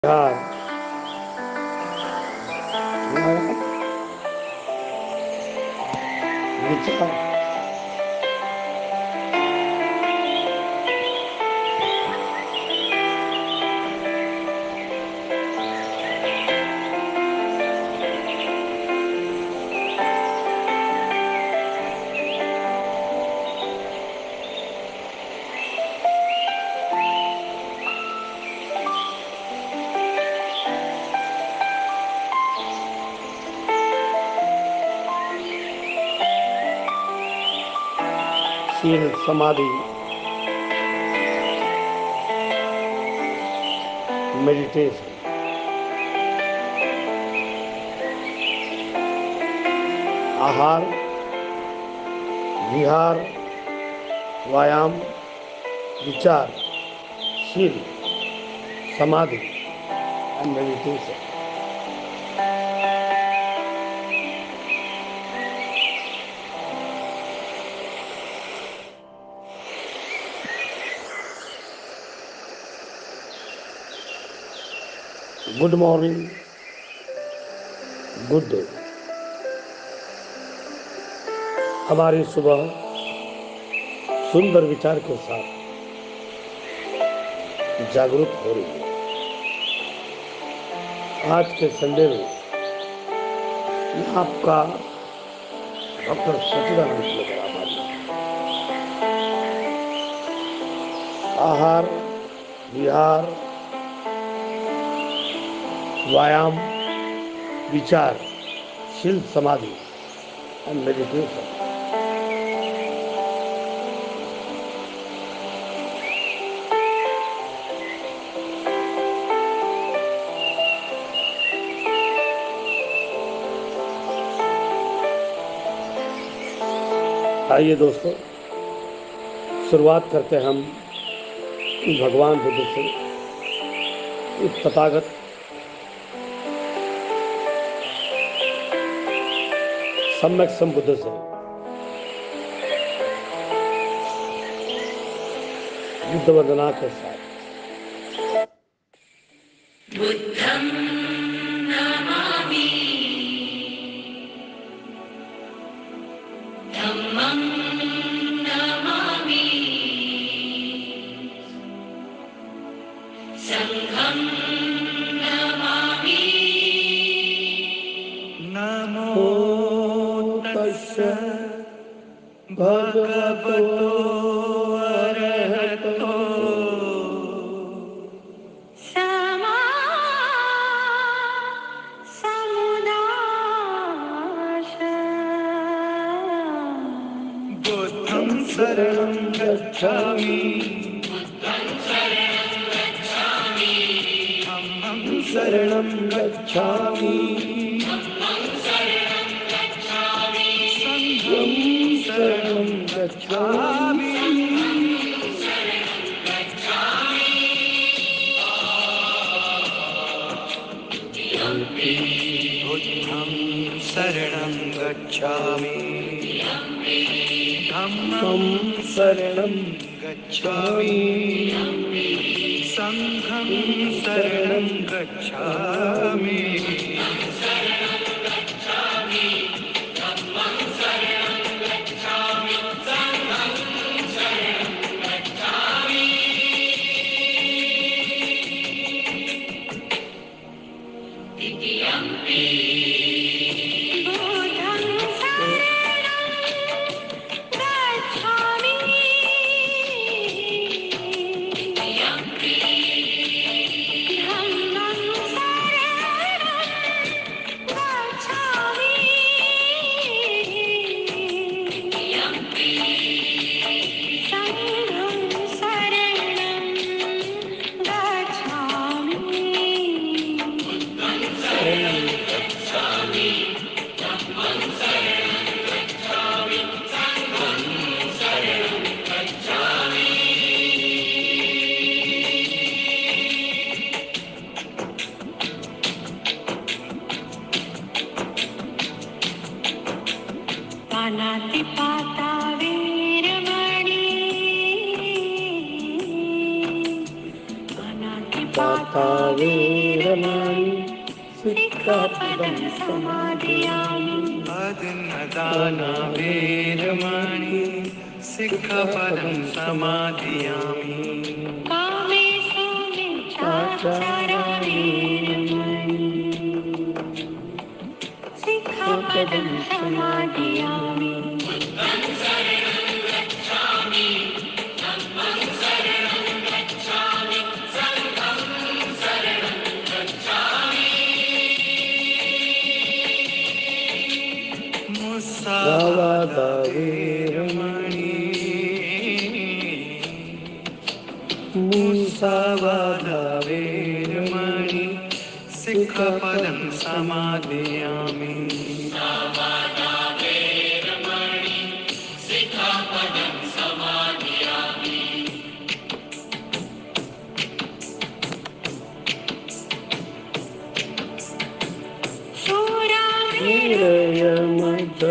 यार विचार शील समाधि मेडिटेशन आहार विहार व्यायाम विचार शील समाधि and meditation. Good morning, good day. हमारी सुबह सुंदर विचार के साथ जागरूक हो रही है। आज के संडे में आपका डॉक्टर सचिदानंद लेकर आभारी आहार विहार व्यायाम विचार शील समाधि एंड मेडिटेशन। आइए दोस्तों, शुरुआत करते हैं हम भगवान बुद्ध से, इस तथागत सम्यक संबुद्ध से, बुद्ध वंदना के साथ। बुद्धं नमामि, धम्मं नमामि, संघं नमामि। नमो तस्सै भगवतो अरहतो सम्मा सम्बुद्धाय। बुद्धं शरणं गच्छामि, धम्मं शरणं गच्छामि, संघं शरणं गच्छामि। बुद्धं शरणं गच्छामि, धम्मं शरणं गच्छामि, संघं शरणं गच्छामि। बुद्धं शरणं गच्छामि, धम्मं शरणं गच्छामि, संघं शरणं गच्छामि। पानातिपाता वीरमणि, पानातिपाता वीरमणि सिक्खापदं समादयामि अदन्नदाना वेरमणि सिक्खपदं समादियामि कामेषु मिच्छाचाराणि सिक्खापदं समादयामि मुसावादा वेरमणि मुसावादा वेरमणि सिक्खपदं समादियामि शूरामेरयमद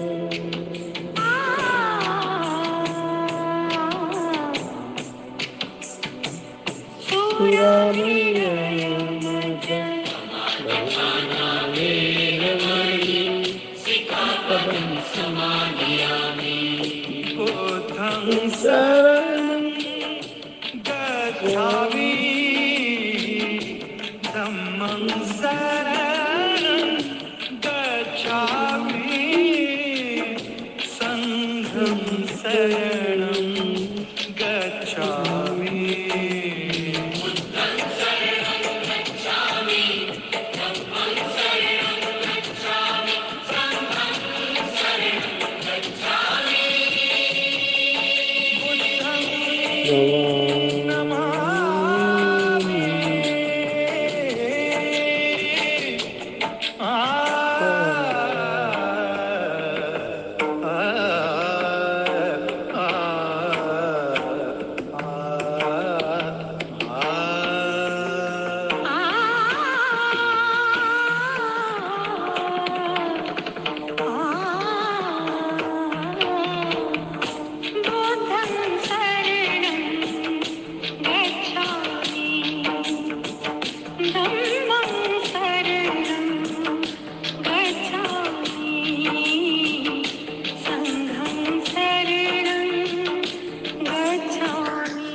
शूरामेरयमद पदं समादियामि बुद्धं शरणं गच्छामि धम्मं शरणं गच्छामि संघं शरणं गच्छामि बुद्धं शरणं गच्छामि धम्मं शरणं गच्छामि संघं शरणं गच्छामि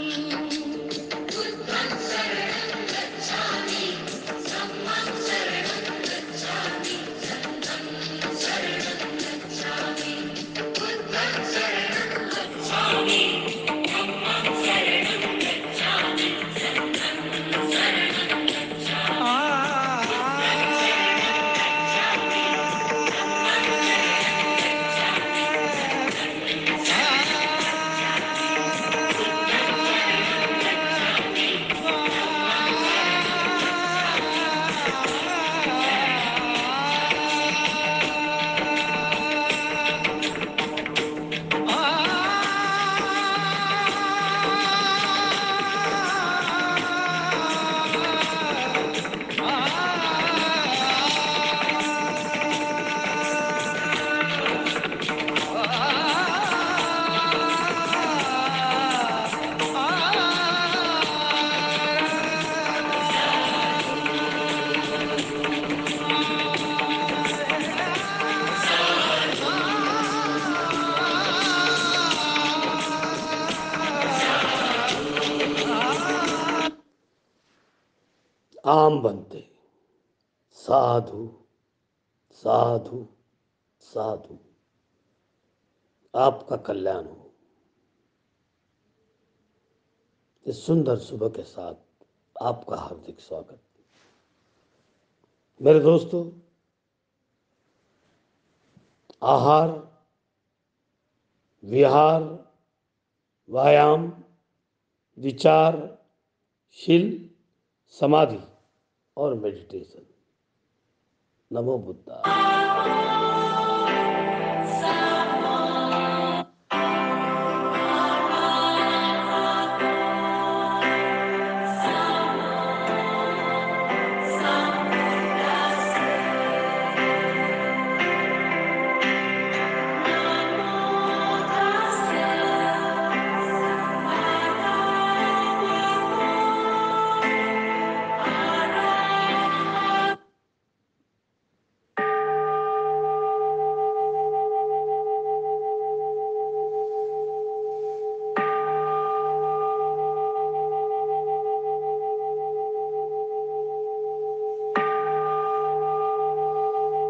आम बनते साधु साधु साधु। आपका कल्याण हो। इस सुंदर सुबह के साथ आपका हार्दिक स्वागत। मेरे दोस्तों, आहार, विहार, व्यायाम, विचार, शील, समाधि और मेडिटेशन। नमो बुद्धा।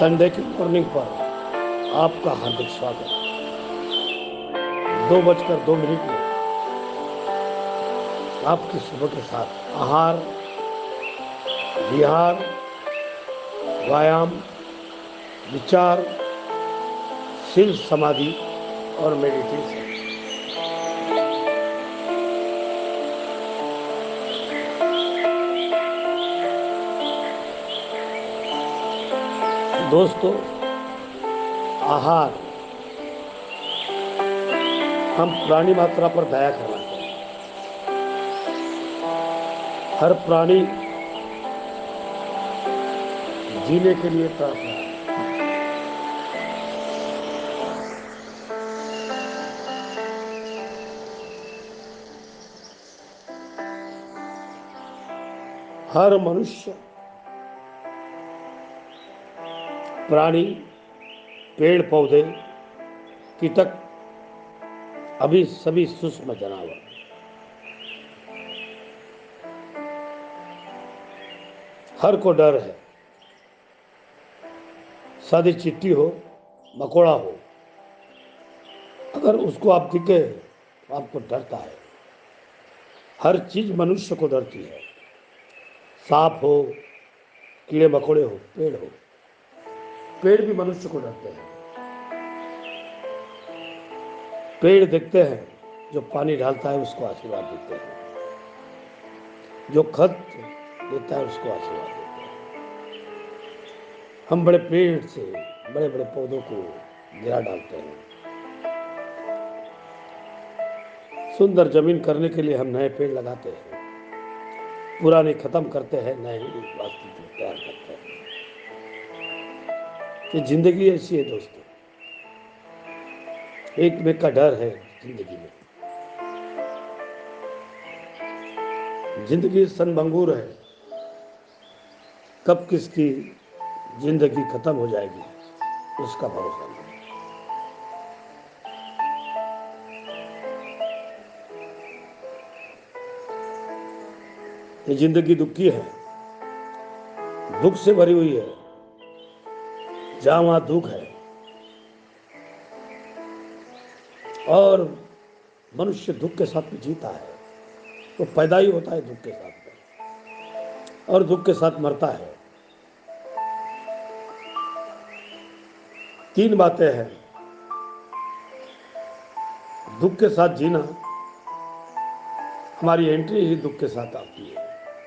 संडे की मॉर्निंग पर आपका हार्दिक स्वागत। 2:02 में आपकी सुबह के साथ आहार, विहार, व्यायाम, विचार, शिव समाधि और मेडिटेशन। दोस्तों, आहार, हम प्राणी मात्रा पर दया करना चाहिए। हर प्राणी जीने के लिए तड़प रहा है। हर मनुष्य, प्राणी, पेड़ पौधे, कीटक, अभी सभी सूक्ष्म जानवर, हर को डर है। सादी चिट्ठी हो, मकोड़ा हो, अगर उसको आप दिखे तो आपको डरता है। हर चीज मनुष्य को डरती है। सांप हो, कीड़े मकोड़े हो, पेड़ हो, पेड़ भी मनुष्य को डरते हैं। पेड़ देखते हैं, जो पानी डालता है उसको आशीर्वाद देते हैं, जो खत देता है उसको आशीर्वाद देते हैं। हम बड़े पेड़ से बड़े बड़े पौधों को गिरा डालते हैं। सुंदर जमीन करने के लिए हम नए पेड़ लगाते हैं, पुराने खत्म करते हैं, नए वास्तु तैयार करते हैं। ये जिंदगी ऐसी है दोस्तों, एक में का डर है जिंदगी में। जिंदगी सनबंगूर है, कब किसकी जिंदगी खत्म हो जाएगी उसका भरोसा नहीं। ये जिंदगी दुखी है, दुख से भरी हुई है। जहां वहां दुख है और मनुष्य दुख के साथ में जीता है, तो पैदा ही होता है दुख के साथ में और दुख के साथ मरता है। 3 बातें हैं। दुख के साथ जीना, हमारी एंट्री ही दुख के साथ आती है।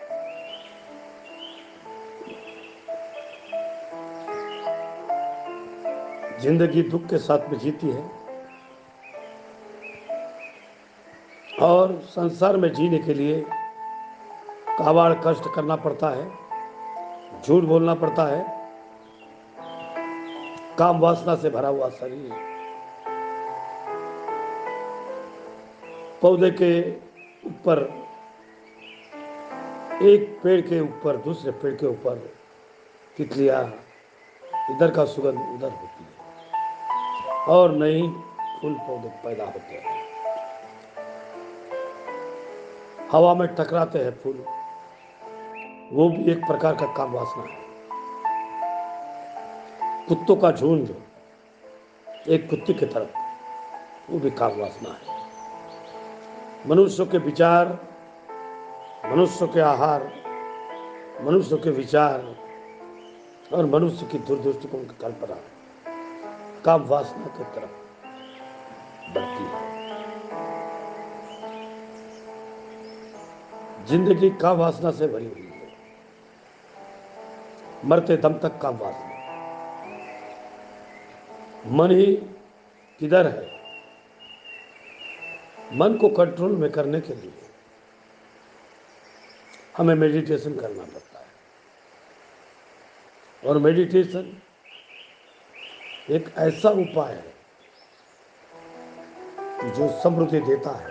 जिंदगी दुख के साथ में जीती है और संसार में जीने के लिए काबाड़ कष्ट करना पड़ता है, झूठ बोलना पड़ता है, काम वासना से भरा हुआ शरीर, पौधे के ऊपर, एक पेड़ के ऊपर दूसरे पेड़ के ऊपर तितलियां, इधर का सुगंध उधर होती है और नई फूल पौधे पैदा होते हैं। हवा में टकराते हैं फूल, वो भी एक प्रकार का काम वासना है। कुत्तों का झुंड एक कुत्ते की तरफ, वो भी काम वासना है। मनुष्यों के विचार, मनुष्यों के आहार, मनुष्य के विचार और मनुष्य की दूरदृष्टिकोण की कल्पना काम वासना की तरफ बढ़ती है। जिंदगी काम वासना से भरी हुई है, मरते दम तक काम वासना। मन ही किधर है? मन को कंट्रोल में करने के लिए हमें मेडिटेशन करना पड़ता है और मेडिटेशन एक ऐसा उपाय है जो समृद्धि देता है।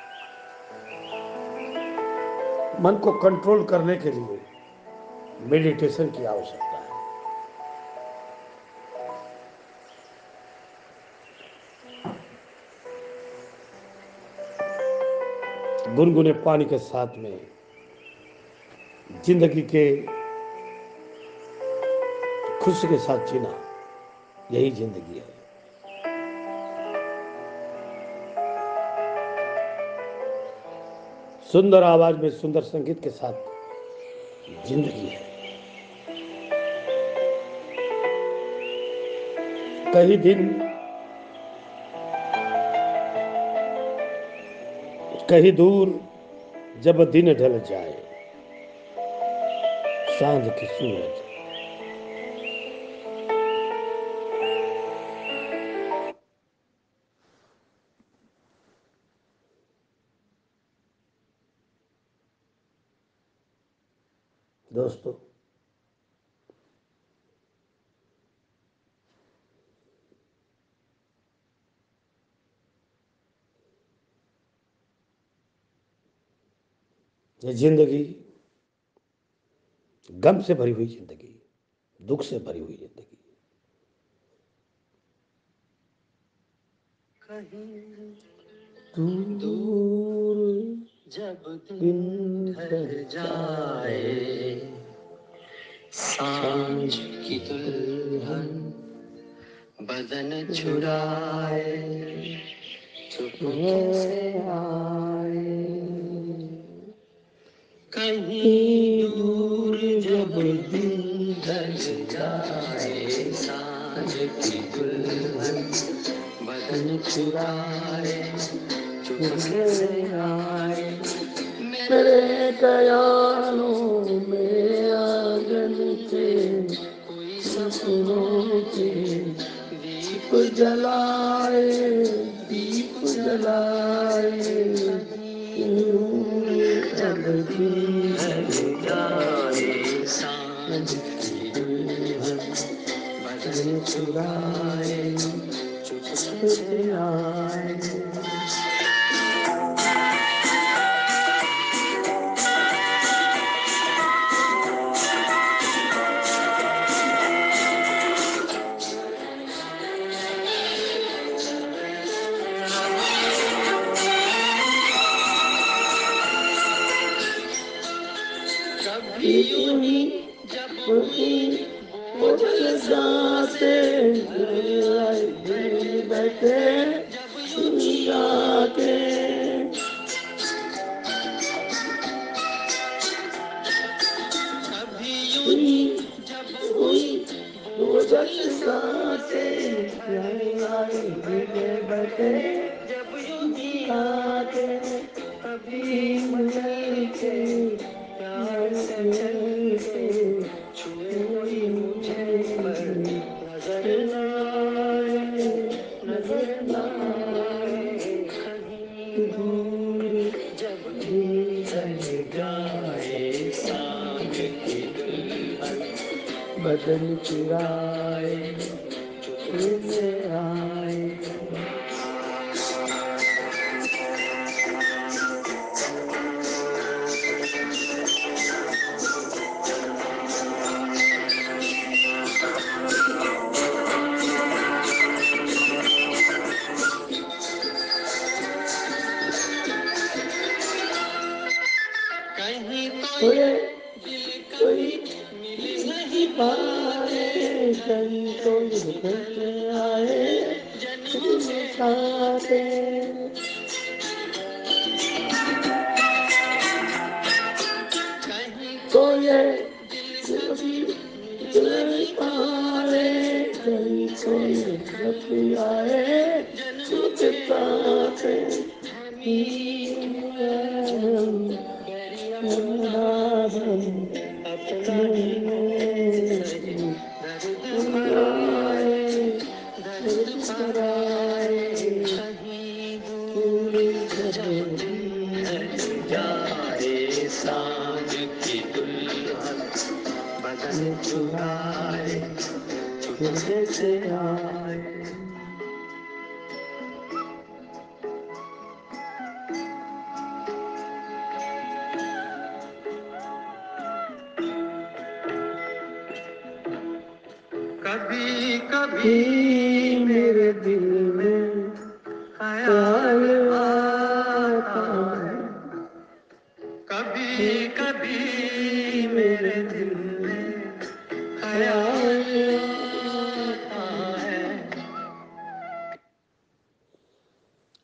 मन को कंट्रोल करने के लिए मेडिटेशन की आवश्यकता है। गुनगुने पानी के साथ में जिंदगी के खुशी के साथ जीना, यही जिंदगी है। सुंदर आवाज में सुंदर संगीत के साथ जिंदगी है। कहीं दिन, कहीं दूर जब दिन ढल जाए, सांझ की सूरज दोस्तों, ये जिंदगी गम से भरी हुई जिंदगी, दुख से भरी हुई जिंदगी। कहीं दूर जब दिन ढल जाए, सांझ की दुल्हन बदन चुराए, चुपके से आए। कहीं दूर जब दिन ढल जाए, सांझ की दुल्हन बदन चुराए, चुपके से आए। मेरे ख्यालों में आंगन के कोई सपनों के दीप जलाए, दीप जलाए। जब दिन ढल जाए, सांझ की दुल्हन बदन चुराए, चुपके से आए। कभी यूं ही जब बोझल गाते बैठे जब यूं ही गाते, कभी यूं ही जब बोझल गाते बैठे जब यूं ही गाते, कभी मचल के प्यार से चल के छुए कोई मुझे पर नजर न आए, नजर न आए। कहीं दूर जब दिन ढल जाए, सांझ की दुल्हन बदन चुराए, चुपके से आए। कहीं तो ये दिल कभी मिल नहीं पाए, कहीं तो निकल आए जन्म में साथे। कहीं तो ये दिल कभी मिल नहीं पाए, कहीं तो निकल आए जन्म में साथे। अपना ही दर्द भराए, दर्द भराए। कहीं दूर जब दिन ढल जाए, सांझ की दुल्हन बदन चुराए, चुपके से आए। कभी कभी मेरे दिल में ख्याल आता है, कभी कभी मेरे दिल में ख्याल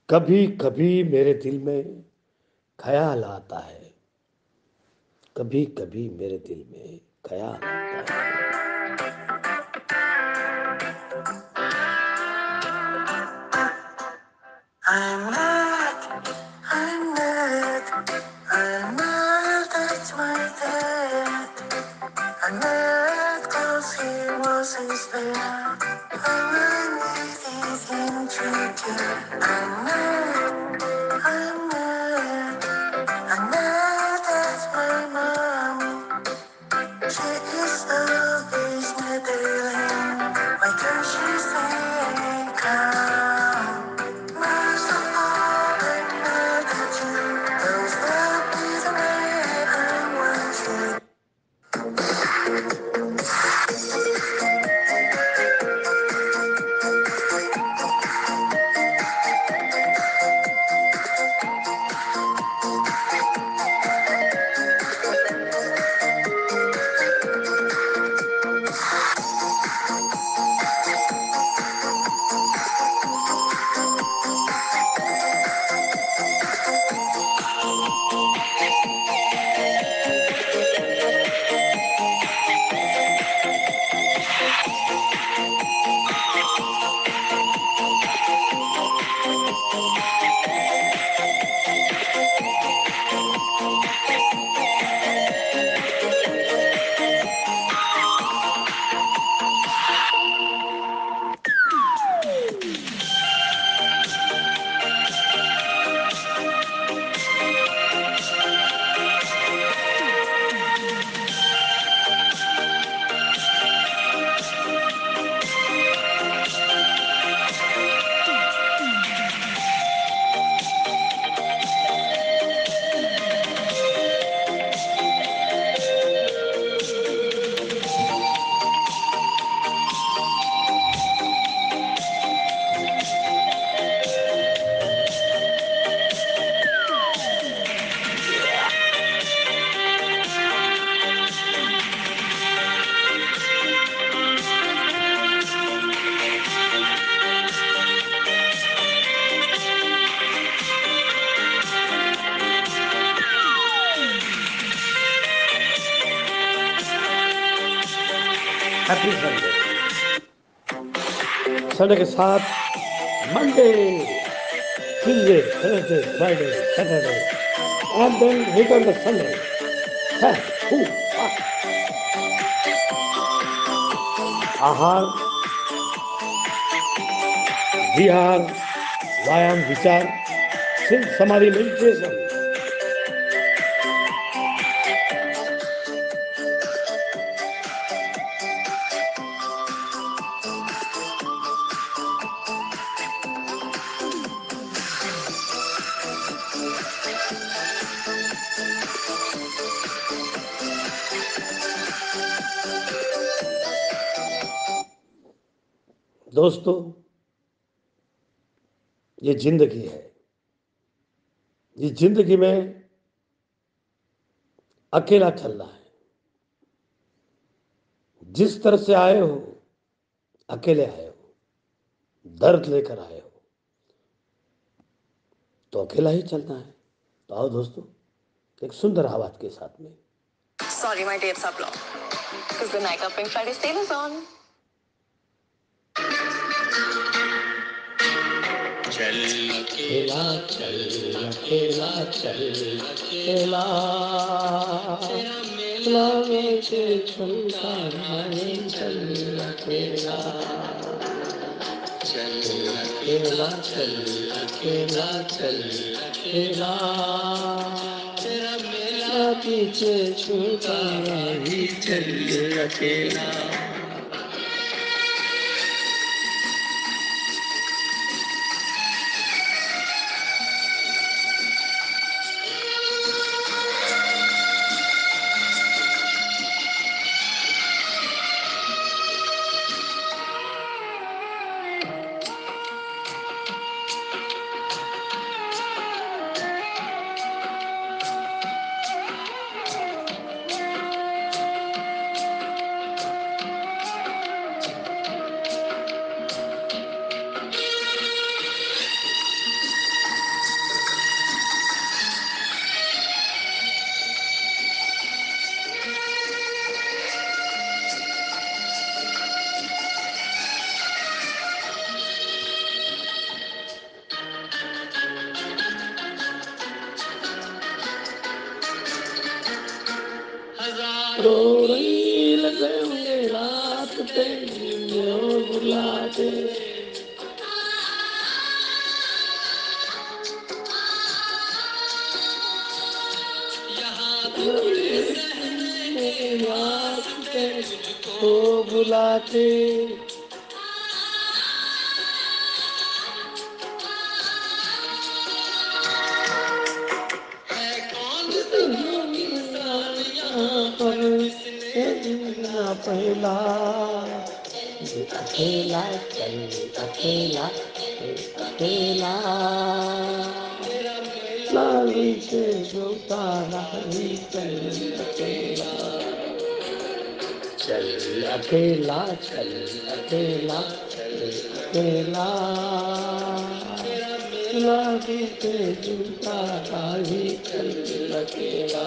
कभी कभी मेरे दिल में ख्याल आता है, कभी कभी मेरे दिल में ख्याल आता है। I'm not, I'm not, that's my dad. I'm not cause he wasn't there. I'm not anything to do. I'm not, that's my mom. She is always my darling. Why can't she say come? Most of all, I'm not at you. Those love is the way I want you. Happy Sunday. Sunday के साथ Monday, Tuesday, Thursday, Friday, Saturday and then return the Sunday. आहार, विहार, व्यायाम, विचार, सिर्फ समाधि, meditation. दोस्तों, ये जिंदगी है। ये जिंदगी में अकेला चलना है। जिस तरह से आए हो, अकेले आए हो, दर्द लेकर आए हो, तो अकेला ही चलना है। तो आओ दोस्तों, एक सुंदर आवाज के साथ में। Sorry, my dates are blocked. Because the Nykaa Pink Friday sale is on. चल अकेला, चल अकेला, चल अकेला, मेला में से झुमका नहीं, चल अकेला, चल अकेला, चल अकेला, चल अकेला, तेरा मेला पीछे छूटा नहीं, चल अकेला। रो रही लगे होंगे रात तेरी और बुला के तो बुला के पहला अकेला चल अकेला अकेला लाली से जोता राही चल अकेला चल अकेला चल अकेला अकेला लाली से जोता राही चल अकेला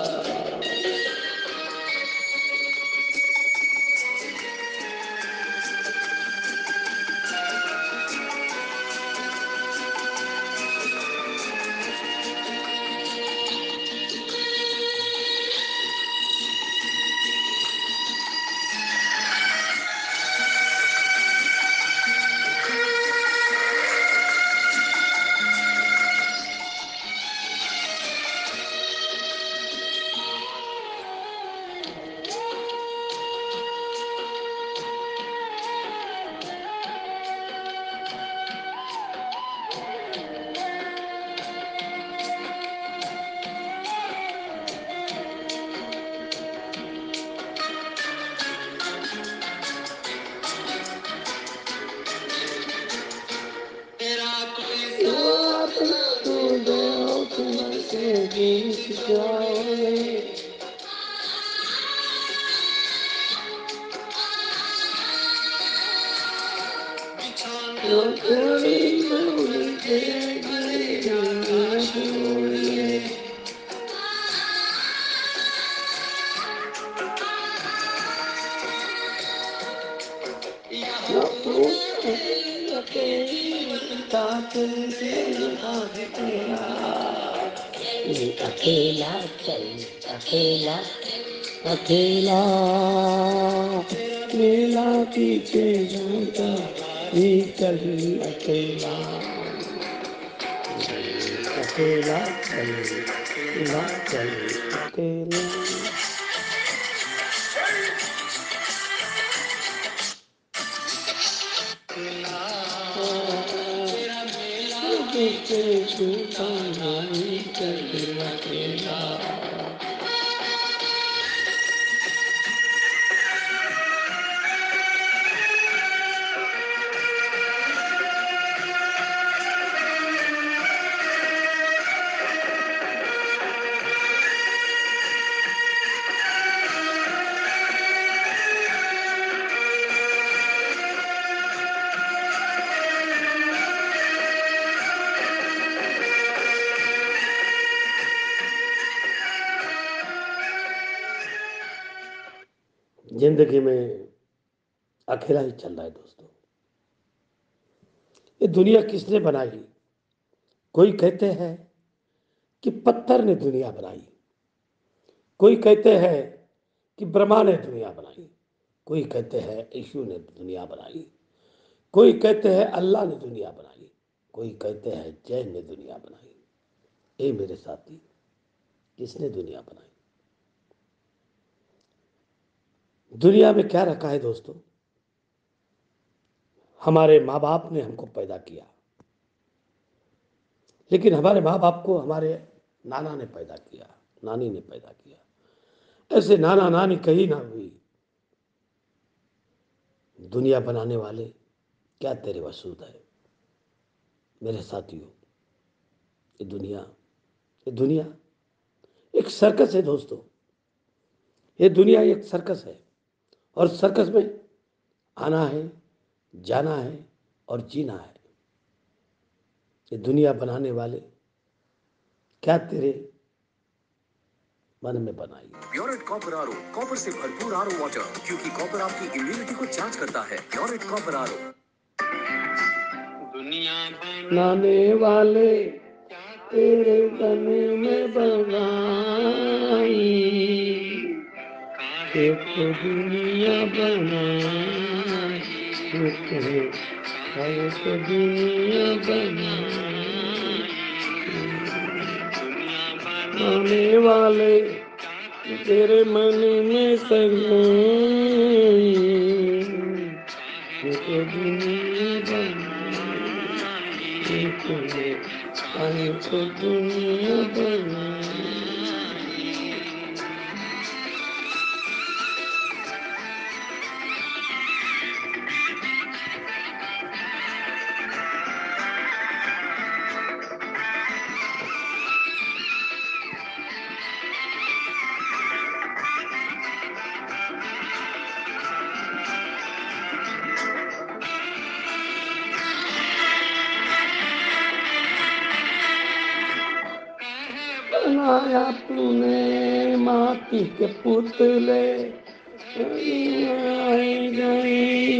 अकेला चल अकेला अकेला मेला पीछे जाता ही चल अकेला अकेला चल अकेला चल अकेला पीछे छूटा नहीं चल अकेला जिंदगी में अकेला ही चल रहा है दोस्तों। ये दुनिया किसने बनाई? कोई कहते हैं कि पत्थर ने दुनिया बनाई, कोई कहते हैं कि ब्रह्मा ने दुनिया बनाई, कोई कहते हैं यीशु ने दुनिया बनाई, कोई कहते हैं अल्लाह ने दुनिया बनाई, कोई कहते हैं जैन ने दुनिया बनाई। ए मेरे साथी, किसने दुनिया बनाई? दुनिया में क्या रखा है दोस्तों? हमारे माँ बाप ने हमको पैदा किया, लेकिन हमारे माँ बाप को हमारे नाना ने पैदा किया, नानी ने पैदा किया। ऐसे नाना नानी कहीं ना हुई। दुनिया बनाने वाले क्या तेरे वसूद है? मेरे साथियों, ये दुनिया एक सर्कस है दोस्तों। ये दुनिया एक सर्कस है, और सर्कस में आना है, जाना है और जीना है। ये दुनिया बनाने वाले क्या तेरे मन में बनाई? प्योरेट कॉपर आरो, कॉपर से भरपूर आरो वाटर, क्योंकि कॉपर आपकी इम्यूनिटी को चार्ज करता है। प्योरेट कॉपर आरो। दुनिया बनाने वाले तेरे तन में बनाई, एक दुनिया बनाई, एक दुनिया बनाने वाले तेरे मन में समाई, एक दुनिया बनाई, एक दुनिया बनाई। बनाया तूने माटी के पुतले, आए गए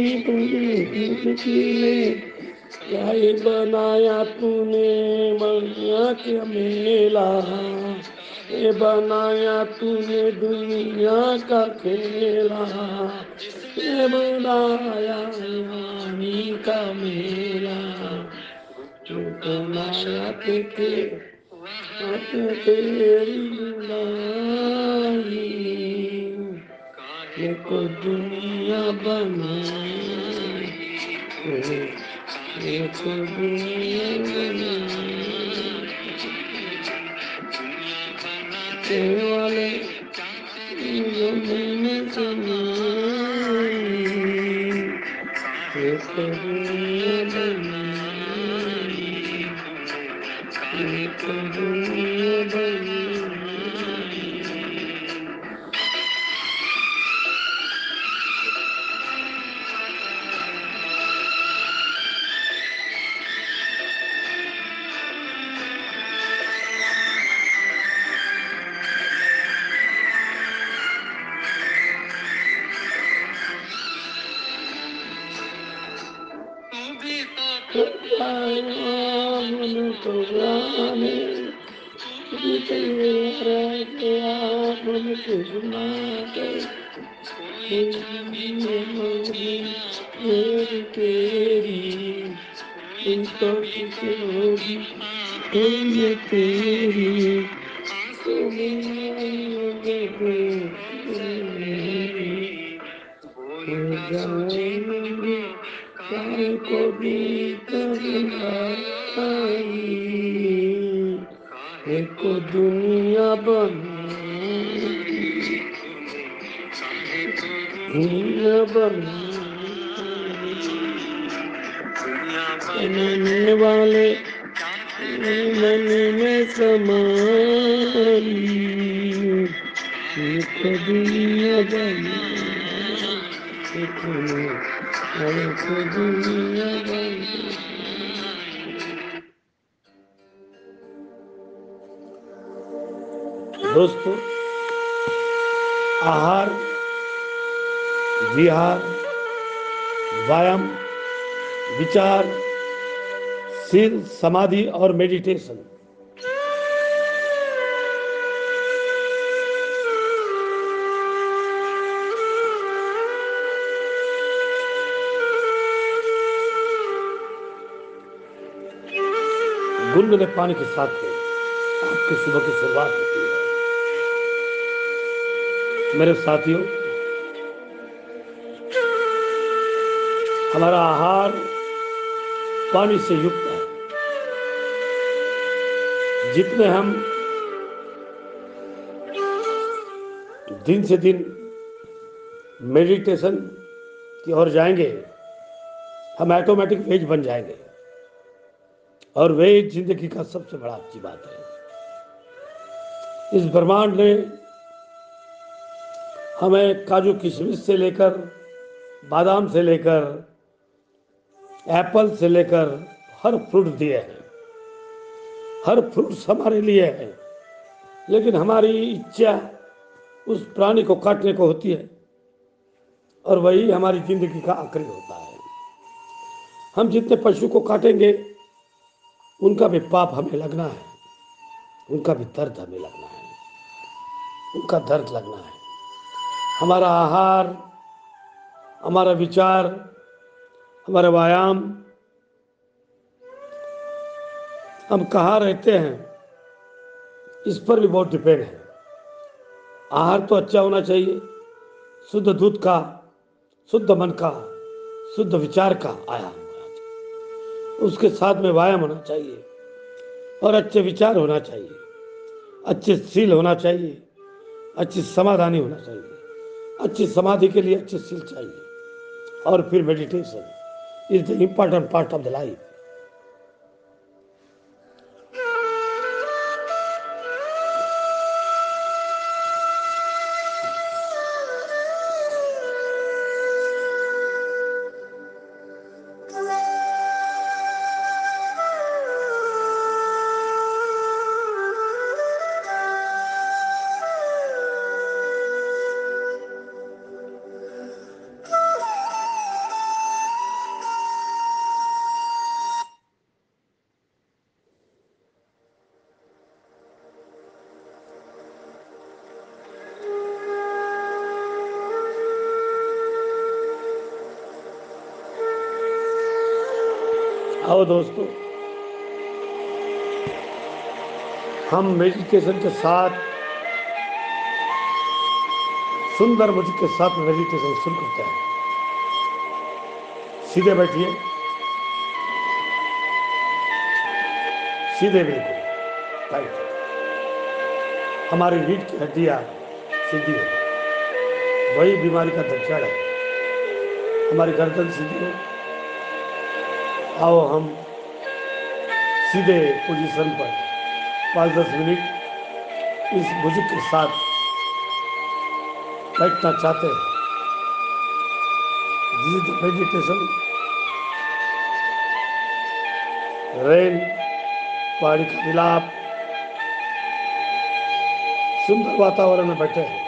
निकले, क्या बनाया तूने मनिया के मेला, ये बनाया तूने दुनिया का खेला, ये बनाया यानी का मेला, बनाया तेरे तेरी बुलाई, एक दुनिया बनाई, एक दुनिया बनाने वाले में समाई, एक दुनिया बनाई, एक दुनिया बनाई। मन तो गाने बीते रह गया, मन के सुनाते मेरी तेरी, तुम तो किसे होगी ये तेरी, जाएंगे काय को बीत बनाई, एक दुनिया बनाई, दुनिया बनाने वाले मन में समाई, एक दुनिया बनाई, एक दुनिया बनाई। दोस्तों, आहार, विहार, व्यायाम, विचार, सिर, समाधि और मेडिटेशन गुनगुने पानी के साथ में आपकी सुबह की शुरुआत होती है। मेरे साथियों, हमारा आहार पानी से युक्त है। जितने हम दिन से दिन मेडिटेशन की ओर जाएंगे, हम ऑटोमेटिक वेज बन जाएंगे, और वेज जिंदगी का सबसे बड़ा अच्छी बात है। इस ब्रह्मांड ने हमें काजू किशमिश से लेकर, बादाम से लेकर, एप्पल से लेकर हर फ्रूट दिए हैं। हर फ्रूट्स हमारे लिए है, लेकिन हमारी इच्छा उस प्राणी को काटने को होती है, और वही हमारी जिंदगी का आखिरी होता है। हम जितने पशु को काटेंगे, उनका भी पाप हमें लगना है, उनका भी दर्द हमें लगना है, उनका दर्द लगना है। हमारा आहार, हमारा विचार, हमारा व्यायाम, हम कहाँ रहते हैं इस पर भी बहुत डिपेंड है। आहार तो अच्छा होना चाहिए, शुद्ध दूध का, शुद्ध मन का, शुद्ध विचार का आयाम होना चाहिए। उसके साथ में व्यायाम होना चाहिए और अच्छे विचार होना चाहिए, अच्छे शील होना चाहिए, अच्छी समाधानी होना चाहिए। अच्छी समाधि के लिए अच्छे शील चाहिए और फिर meditation is the important part of the life. आओ दोस्तों, हम मेडिटेशन के साथ, सुंदर म्यूजिक के साथ मेडिटेशन शुरू करते हैं। सीधे बैठिए, सीधे बिल्कुल टाइट। हमारी रीढ़ की हड्डियां सीधी है, वही बीमारी का लक्षण है। हमारी गर्दन सीधी है। आओ हम सीधे पोजीशन पर 5-10 मिनट इस म्यूजिक के साथ बैठना चाहते हैं। This is the meditation. Rain, पहाड़ी का मिलाप, सुंदर वातावरण में बैठे हैं।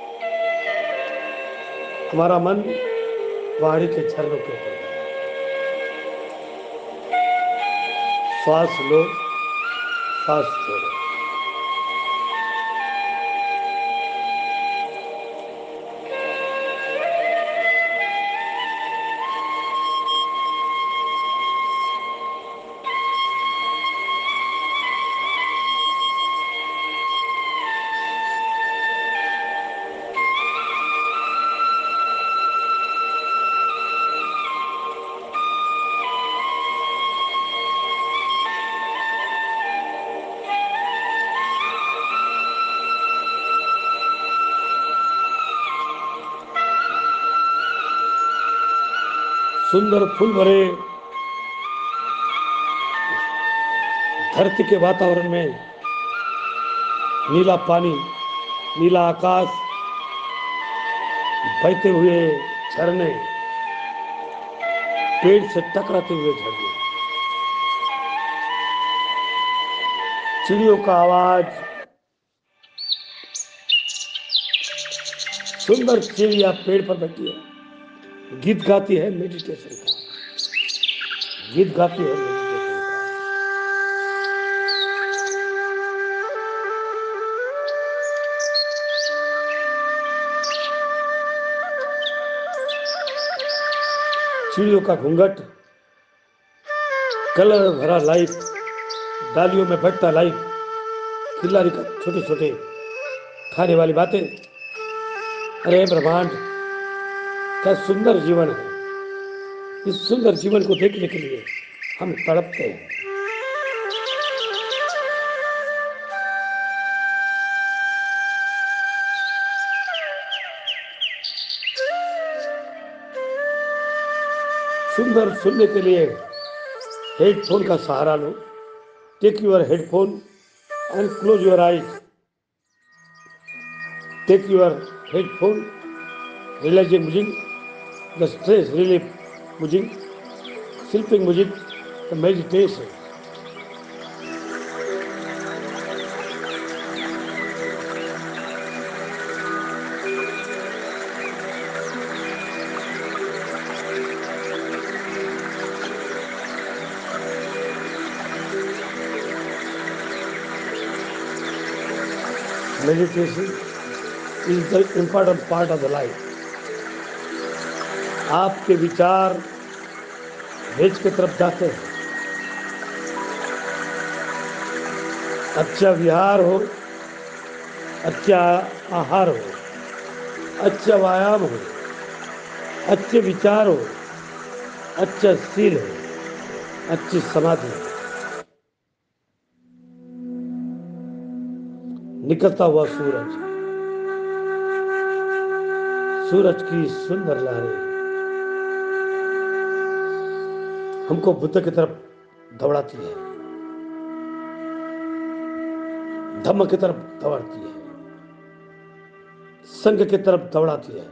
हमारा मन पहाड़ी के झरनों के ऊपर है। श्वास लो, सांस छोड़ो। सुंदर फूल भरे धरती के वातावरण में नीला पानी, नीला आकाश, बहते हुए झरने, पेड़ से टकराते हुए झरने, चिड़ियों का आवाज, सुंदर चिड़िया पेड़ पर बैठी है, गीत गाती है मेडिटेशन का, गीत गाती है मेडिटेशन का। चिड़ियों का घूंघट, कलर भरा लाइफ, डालियों में बैठता लाइफ, खिलाड़ी का छोटे छोटे खाने वाली बातें। अरे ब्रह्मांड, क्या सुंदर जीवन है। इस सुंदर जीवन को देखने के लिए हम तड़पते हैं। सुंदर सुनने के लिए हेडफोन का सहारा लो। Take your headphone and close your eyes. Take your headphone, relaxing music, the stress relief music, sleeping music, the meditation. Meditation is the important part of the life. आपके विचार वेज की तरफ जाते हैं। अच्छा विहार हो, अच्छा आहार हो, अच्छा व्यायाम हो, अच्छे विचार हो, अच्छा शील हो, अच्छी समाधि हो। निकलता हुआ सूरज, सूरज की सुंदर लहरें हमको बुद्ध की तरफ दौड़ाती है, धम्म की तरफ दौड़ाती है, संघ की तरफ दौड़ाती है।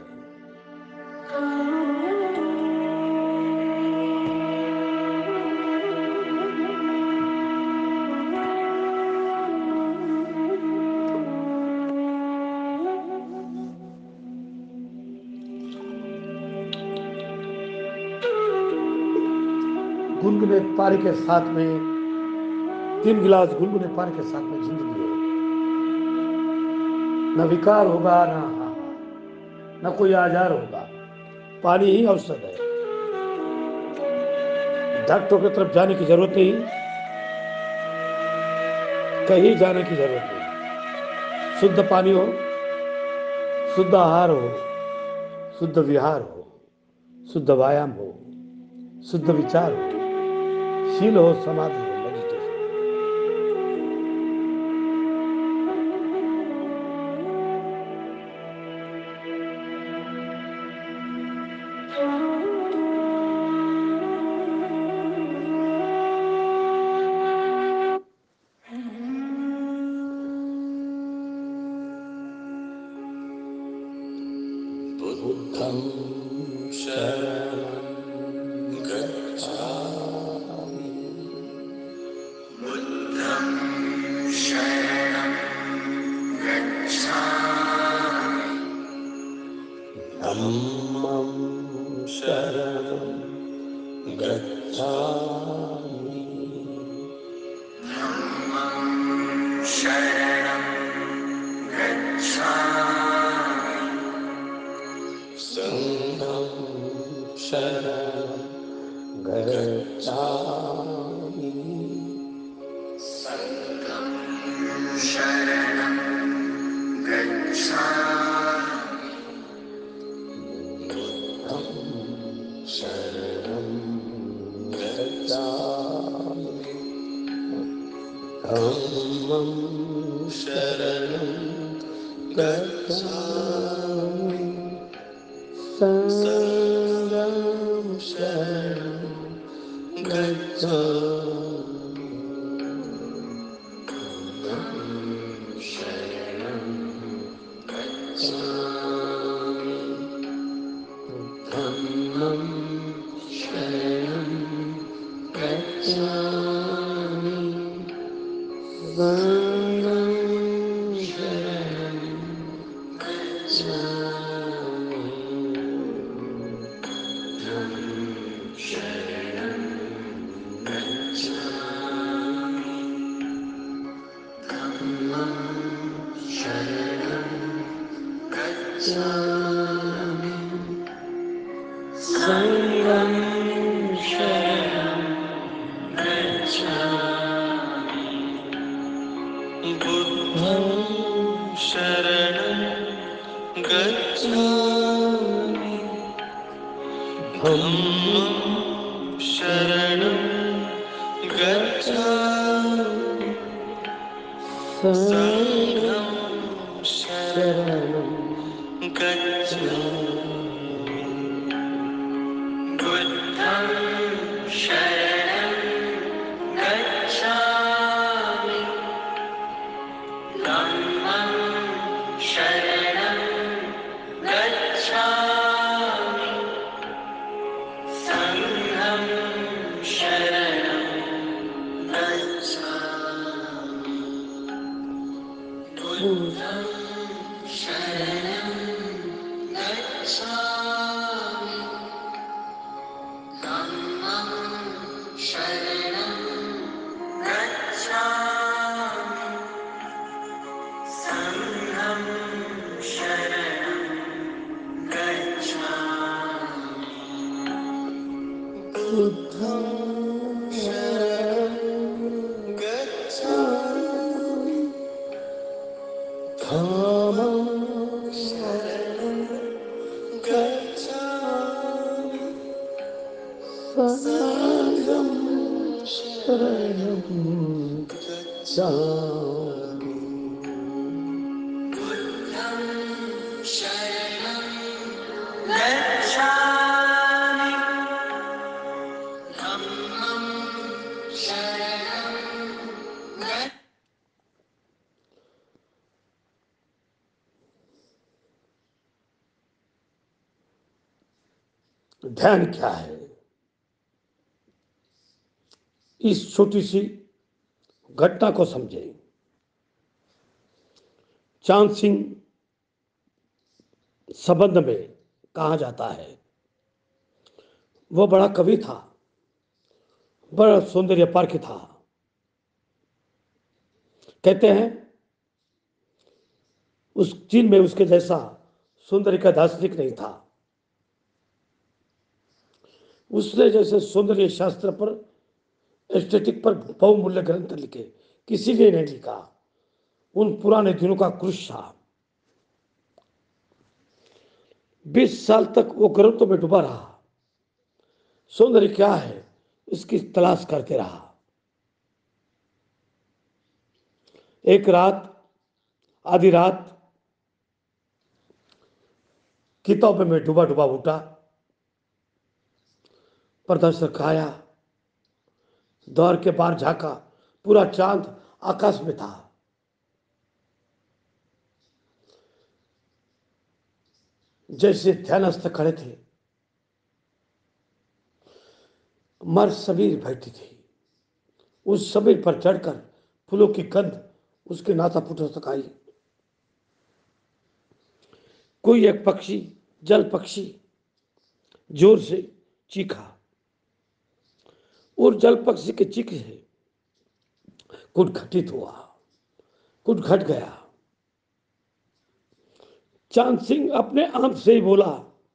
गुनगुने पानी के साथ में 3 गिलास गुनगुने पानी के साथ में जिंदगी हो, न विकार होगा, न कोई आजार होगा। पानी ही औषध है। डॉक्टर की तरफ जाने की जरूरत नहीं, कहीं जाने की जरूरत नहीं। शुद्ध पानी हो, शुद्ध आहार हो, शुद्ध विहार हो, शुद्ध व्यायाम हो, शुद्ध विचार हो, शील हो, समाधि हो, मेडिटेशन। बुद्धं शरणं गच्छामि, बुद्धं शरणं गच्छामि, धम्मं शरणं गच्छामि, धम्मं शरणं गच्छामि, संघं शरणं गच्छामि, संघं शरणं गच्छामि, बुद्धं शरणं गच्छामि, धम्मं शरणं गच्छामि, संघं शरणं गच्छामि, शरणं गच्छामि, धम्मं शरणं गच्छामि, संघं शरणं गच्छामि, शरणं गच्छामि, धम्मं शरणं गच्छामि, संघं शरणं गच्छामि, बुद्धं शरणं गच्छामि, धम्मं शरणं गच्छामि, संघं शरणं गच्छामि, बुद्धं शरणं गच्छामि, धम्मं शरणं गच्छामि, संघं शरणं गच्छामि, बुद्धं शरणं गच्छामि, धम्मं शरणं गच्छामि, संघं शरणं शरणं गच्छामि। शरणं गच्छामि धम्मं शरणं गच्छामि। ध्यान क्या है? इस छोटी सी घटना को समझें। चांद सिंह संबंध में कहा जाता है, वह बड़ा कवि था, बड़ा सौंदर्य पारखी था। कहते हैं उस चीन में उसके जैसा सौंदर्य का दार्शनिक नहीं था। उसने जैसे सौंदर्य शास्त्र पर, एस्थेटिक पर बहुमूल्य ग्रंथ लिखे, किसी ने नहीं लिखा। उन पुराने दिनों का क्रुश था। 20 साल तक वो ग्रंथों में डूबा रहा, सौंदर्य क्या है इसकी तलाश करते रहा। एक रात, आधी रात, किताबों में डूबा डूबा उठा, पर्दा सरकाया, द्वार के बाहर झांका, पूरा चांद आकाश में था। जैसे ध्यानस्थ खड़े थे, मर समीर बैठी थी। उस समीर पर चढ़कर फूलों की गंध उसके नासापुटों तक आई। कोई एक पक्षी, जल पक्षी, जोर से चीखा और जल पक्षी के चीख से कुछ घटित हुआ, कुछ घट गया। चांद सिंह अपने आप से ही बोला,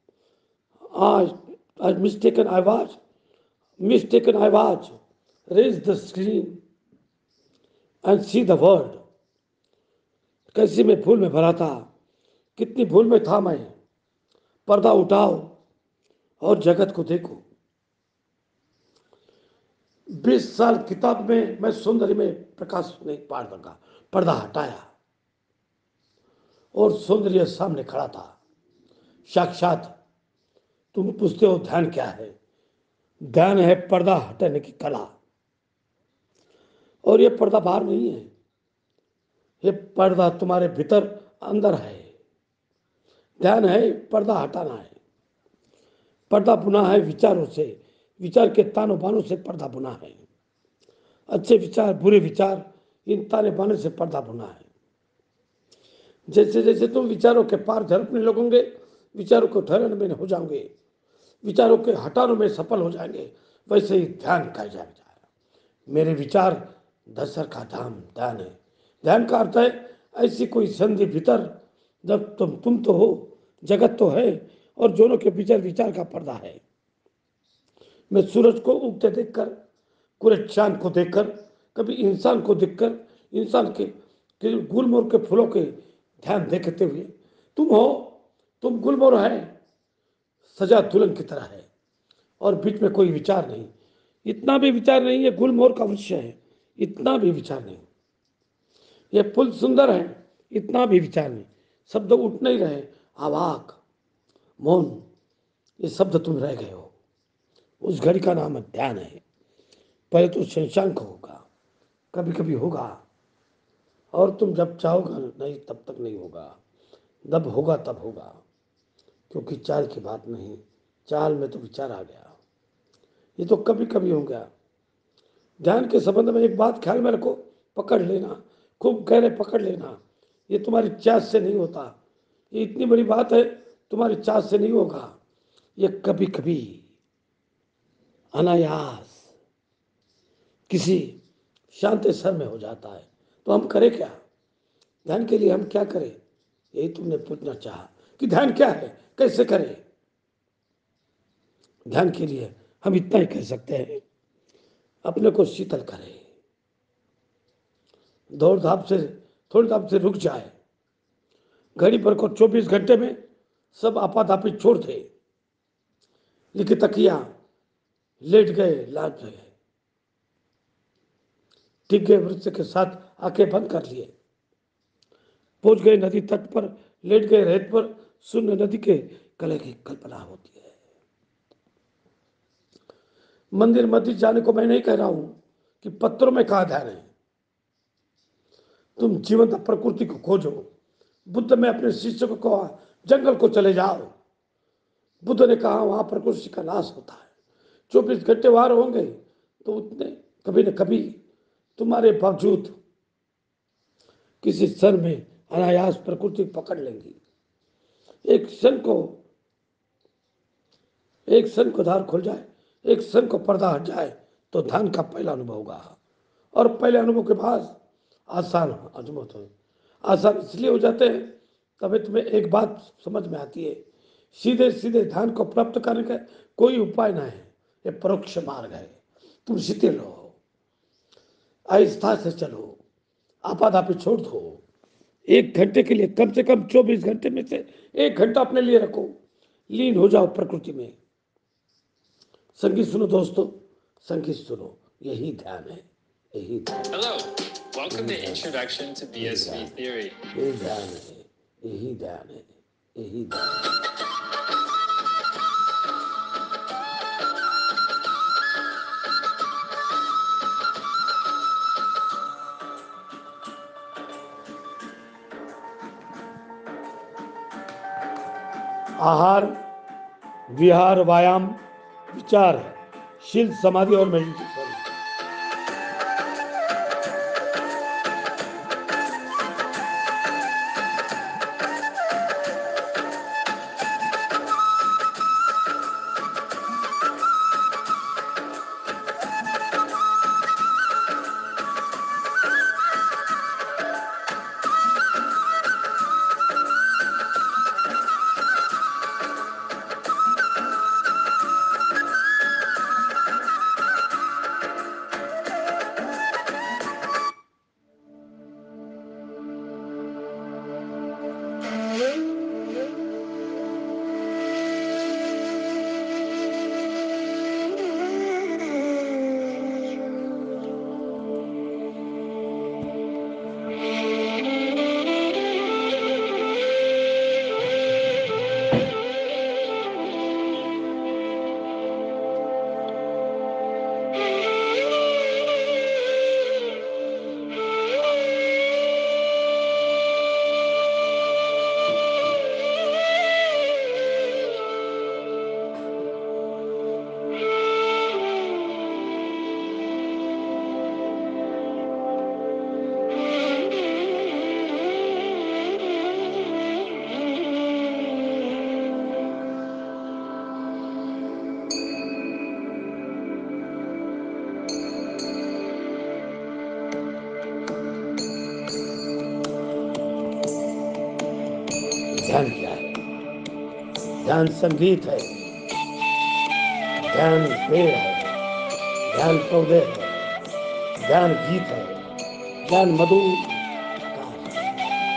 आज mistaken I was raise the screen and see the world. कैसी मैं भूल में भरा था, कितनी भूल में था मैं। पर्दा उठाओ और जगत को देखो। 20 साल किताब में मैं सौंदर्य में प्रकाश नहीं पार सका। पर्दा हटाया और सौंदर्य सामने खड़ा था, साक्षात। तुम पूछते हो ध्यान क्या है? ध्यान है पर्दा हटाने की कला। और ये पर्दा बाहर नहीं है, ये पर्दा तुम्हारे भीतर अंदर है। ध्यान है पर्दा हटाना है। पर्दा बुना है विचारों से, विचार के तानों बानों से पर्दा बुना है। अच्छे विचार, बुरे विचार, इन ताने बाने से पर्दा बुना है। जैसे जैसे तुम विचारों के पार झलकने लगोगे, विचारों को ठहरने में हो जाओगे, विचारों के हटाने में सफल हो जाएंगे, वैसे ही ध्यान का जाएगा। मेरे विचार दशर का धाम ध्यान है। ध्यान का अर्थ है ऐसी कोई संधि भीतर, जब तुम तो हो, जगत तो है, और दोनों के भीतर विचार का पर्दा है। मैं सूरज को उगते देखकर, पूरे चांद को देखकर, कभी इंसान को देखकर, इंसान के गुलमोहर के फूलों के ध्यान देखते हुए, तुम हो, तुम गुलमोहर है, सजा दुल्हन की तरह है, और बीच में कोई विचार नहीं। इतना भी विचार नहीं, ये गुलमोहर का वृक्ष है, इतना भी विचार नहीं। ये फूल सुंदर है, इतना भी विचार नहीं। शब्द उठ नहीं रहे, आवाक, मौन, ये शब्द तुम रह गए हो। उस घड़ी का नाम ध्यान है। पहले तो शशांक होगा, कभी कभी होगा, और तुम जब चाहोगा नहीं तब तक नहीं होगा। जब होगा तब होगा, क्योंकि चाल की बात नहीं, चाल में तो विचार आ गया। ये तो कभी कभी हो गया। ध्यान के संबंध में एक बात ख्याल में रखो, पकड़ लेना, खूब गहरे पकड़ लेना। ये तुम्हारी चाह से नहीं होता, ये इतनी बड़ी बात है, तुम्हारी चाह से नहीं होगा। ये कभी कभी अनायास किसी शांत स्तर में हो जाता है। तो हम करें क्या? ध्यान के लिए हम क्या करें? यही तुमने पूछना चाहा कि ध्यान क्या है, कैसे करें। ध्यान के लिए हम इतना ही कह सकते हैं, अपने को शीतल करें, दौड़ धाप से थोड़ी धाप से रुक जाए। घड़ी पर को 24 घंटे में सब आपाधापी छोड़ दे, लिखी तकिया, लेट गए, लाट गए। टिक गए वृक्ष के साथ आंखें बंद कर लिए, पहुंच गए नदी तट पर, लेट गए रेत पर, शून्य नदी के कले की कल्पना होती है। मंदिर मस्जिद जाने को मैं नहीं कह रहा हूं कि पत्थरों में कहा ध्यान है। तुम जीवंत प्रकृति को खोजो। बुद्ध ने अपने शिष्य को कहा जंगल को चले जाओ। बुद्ध ने कहा वहां प्रकृति का नाश होता है। 24 घंटे वहां होंगे तो उतने कभी न कभी तुम्हारे बावजूद किसी क्षण में अनायास प्रकृति पकड़ लेंगी। एक क्षण को द्वार खुल जाए, एक क्षण को पर्दा हट जाए तो ध्यान का पहला अनुभव होगा। और पहले अनुभव के बाद आसान अनुभव तो आसान इसलिए हो जाते हैं, तभी तुम्हें एक बात समझ में आती है, सीधे सीधे ध्यान को प्राप्त करने का कोई उपाय नहीं है, ये परोक्ष मार्ग है। तुम शिथिल रहो, आहिस्ता से चलो, आपाधापी छोड़ दो। 1 घंटे के लिए कम से कम 24 घंटे में से 1 घंटा अपने लिए रखो, लीन हो जाओ प्रकृति में। संगीत सुनो दोस्तों, संगीत सुनो, यही ध्यान है, यही ध्यान, Hello, welcome to Introduction to BSV Theory. यही ध्यान है, यही ध्यान है, यही ध्यान है। आहार, विहार, व्यायाम, विचार, शील, समाधि और मेडिटेशन। ध्यान क्या है? ध्यान संगीत है, ध्यान पेड़ है, ध्यान पौधे है, ध्यान गीत है, ध्यान मधुर आकाश है।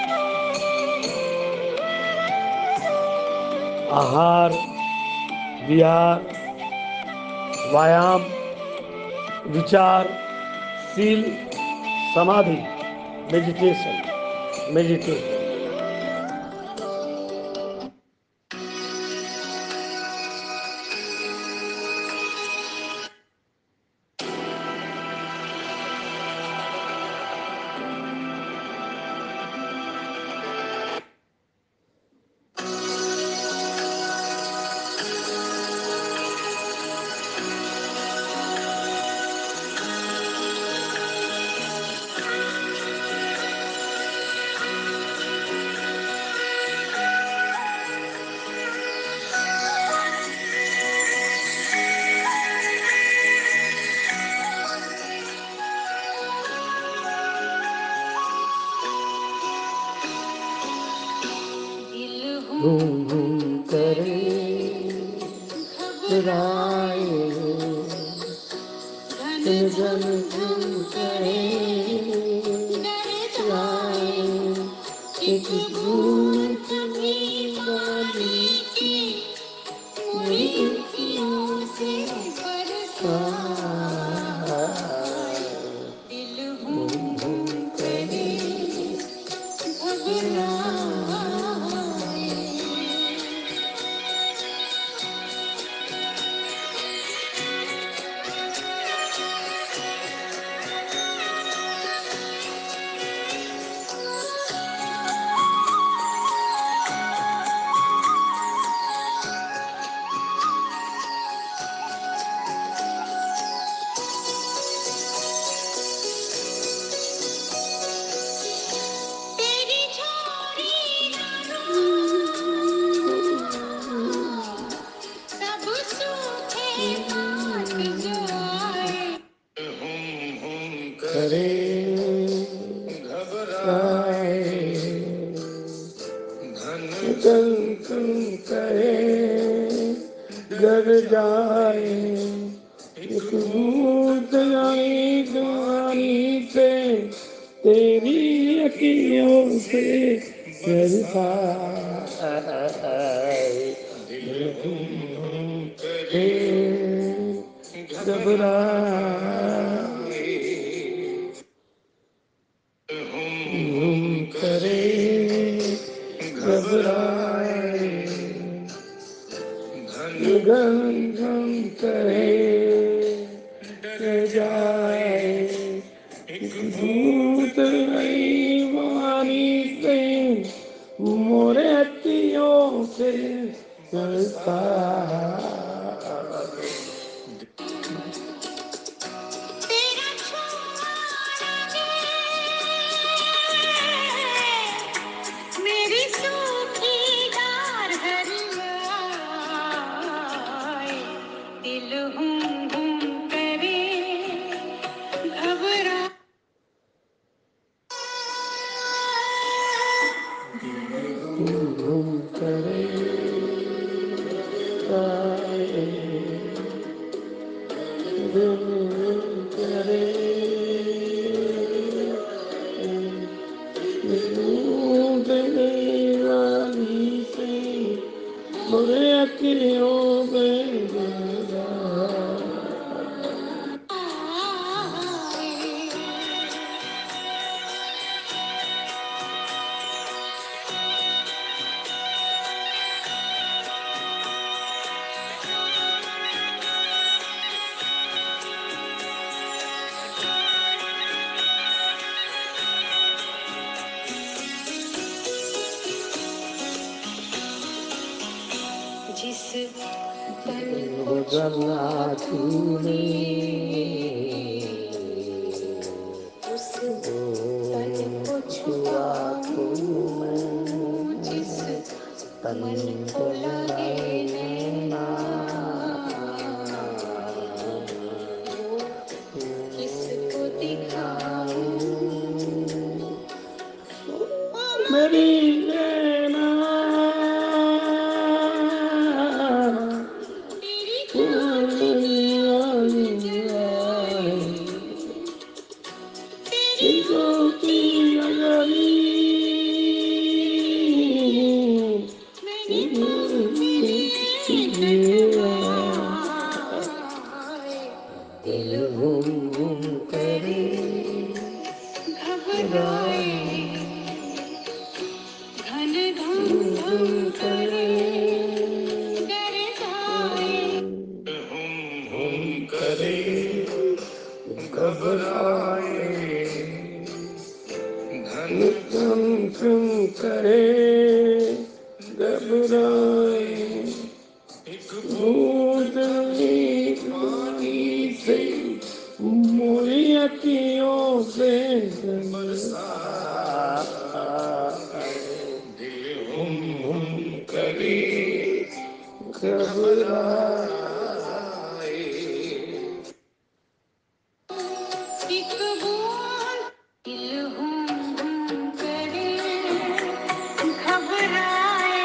आहार, विहार, व्यायाम, विचार, शील, समाधि, मेडिटेशन, मेडिटेशन। घूम घूम करे घबराए, घन घन घूम करे घबराए, एक भूत में बाली की मुर्गियों से बरसाए। करे घबराए, धन कन करे घर जाए, एक भूत जानी जवानी से तेरी अखियों से घबराए, हम करे घबराए, घन घन करे डर जाए, एक भूत वाणी से मोरे अखियों से तेरा छोड़ने मेरी सूखी डार हरियाए, दिल हुम करे घबरा घूम करे करे वाली से मोरे अखियों में जिस तन को जला तूने उस तन को छुआ तूने, जिस मन को लगे नैना वो किसको दिखाऊं, मेरी नैना तेरी चांदनी जाए, तेरी की अगली मैंने तुम्हें कटवाए, दिल घूम करे घबराए, घन घम घम करे डर जाए, करे घबराए, घन घम घम करे घबराए, भूतनी पानी से मोरी अखियों से दिल हुम हुम करे घबराए, एक बूंद दिल हुम करे घबराए,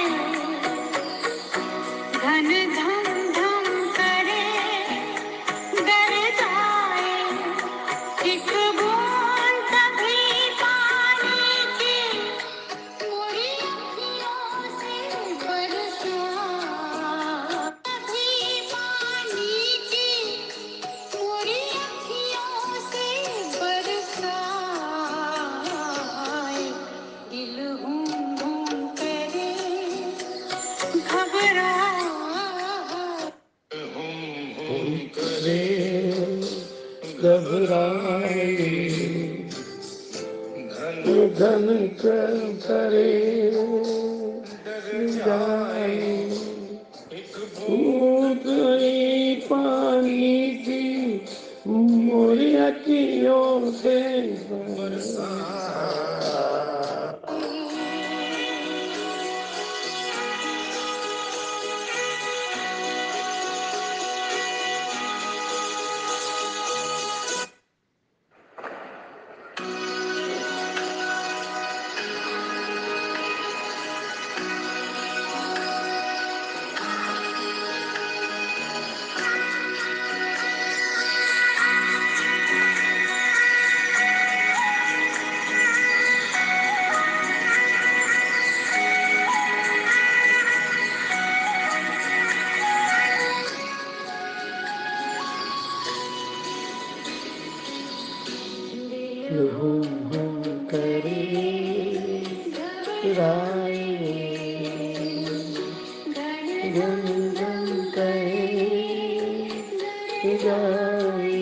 घन धम धम करे डर जाए, एक बूंद कभी पानी की मोरी अखियों से बरसा, कभी पानी की मोरी अखियों से बरसाए, दिल हुम करे घबराए, करे घबराए, घन करे डर जाए, भूत पानी की मोरी अखियों से बरसा। दिल हुम करे राए गम गम करे राए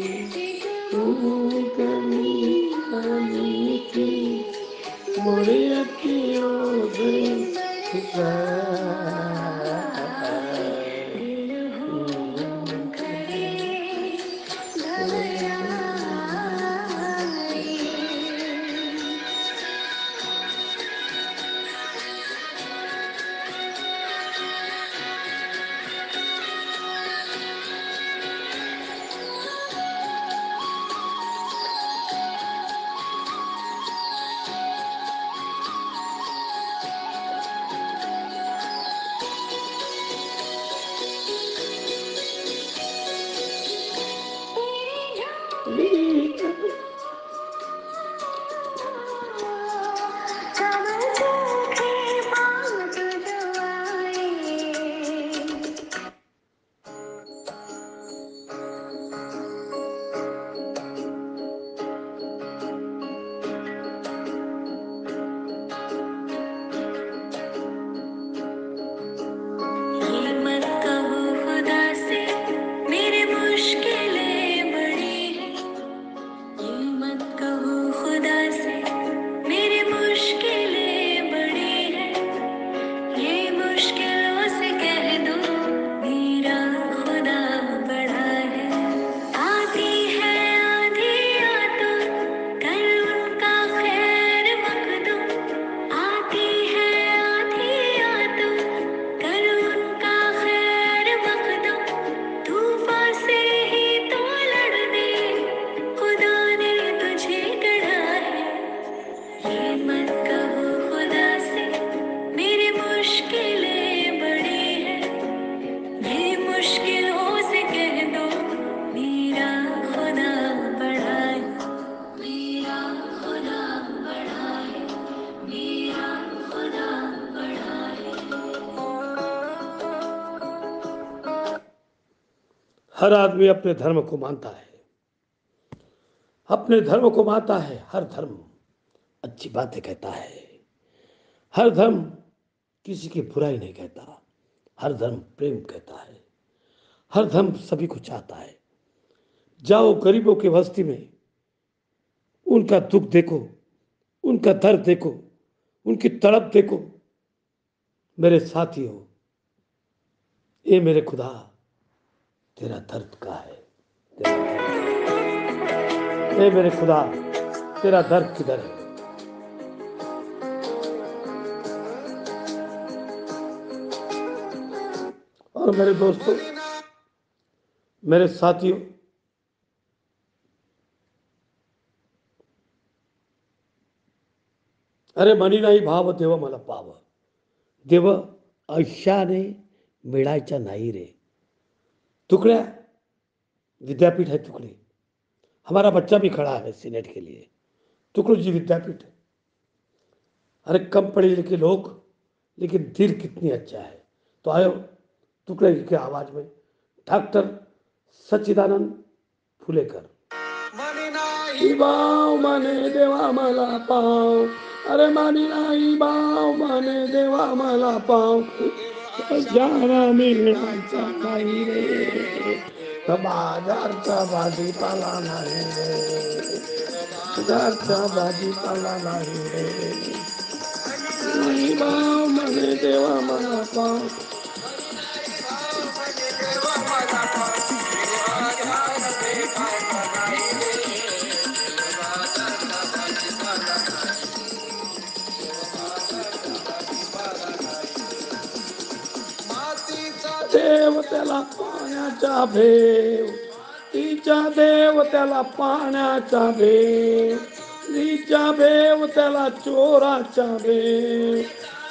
कमी कमी की मोरे अखियों से हर आदमी अपने धर्म को मानता है, अपने धर्म को मानता है। हर धर्म अच्छी बातें कहता है, हर धर्म किसी की बुराई नहीं कहता, हर धर्म प्रेम कहता है, हर धर्म सभी को चाहता है। जाओ गरीबों की बस्ती में, उनका दुख देखो, उनका दर्द देखो, उनकी तड़प देखो। मेरे साथियों, ये मेरे खुदा तेरा दर्द का है, ए मेरे खुदा तेरा दर्द किधर है। और मेरे दोस्तों, मेरे साथियों, अरे मनी नाही भाव देव मला पाव, देव आयुष्याने मिळायच्या नाही रे। टुकड्या विद्यापीठ है टुकड़ी, हमारा बच्चा भी खड़ा है सीनेट के लिए, टुकड़ू जी विद्यापीठ। अरे कम पढ़े लिखे लोग, लेकिन दिल कितनी अच्छा है। तो आयो टुकड़े की आवाज में डॉक्टर सच्चिदानंद फुलेकर। बाव माने देवा मला पाव, अरे मानी नाही बाव माने देवा मला पाव, जाना मिळायचा नाही रे, बाजारचा भाजीपाला नाही रे, बाजारचा भाजीपाला नाही रे, नाही बाव माने देवा मला पाव। देव त्याला पाण्याचा भेव, तिच्या देव त्याला पाण्याचा भेव, तिच्या भेव त्याला चोराचा भेव,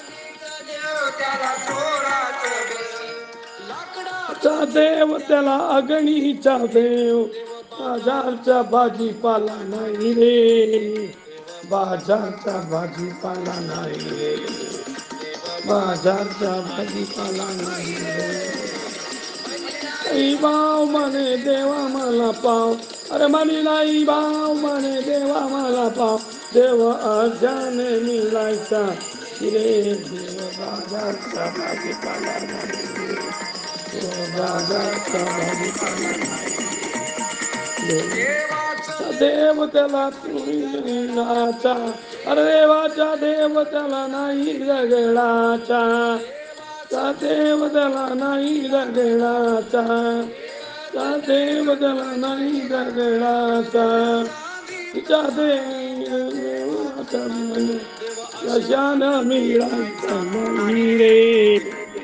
लाकडाचा देव त्याला अग्नीचा भेव, बाजारचा भाजीपाला नाही रे, बाजारचा भाजीपाला नाही रे, बाजारचा भाजीपाला नाही रे। नाही भाव म्हणे देवा मला पाव, अरे म्हणे नाही भाव म्हणे देवा मला पाव, देव अशाने मिळायचा रे, देव बाजारचा भाजीपाला नाही, देव बाजारचा भाजीपाला नाही, देव त्याला तुळीचा, अरे देवाच्या देव त्याला नाही रगडाचा, त्या देव त्याला नाही रगडाचा, त्या देव त्याला नाही रगडाचा, तिच्या देवाचा कशानं मिळायचा नाही रे,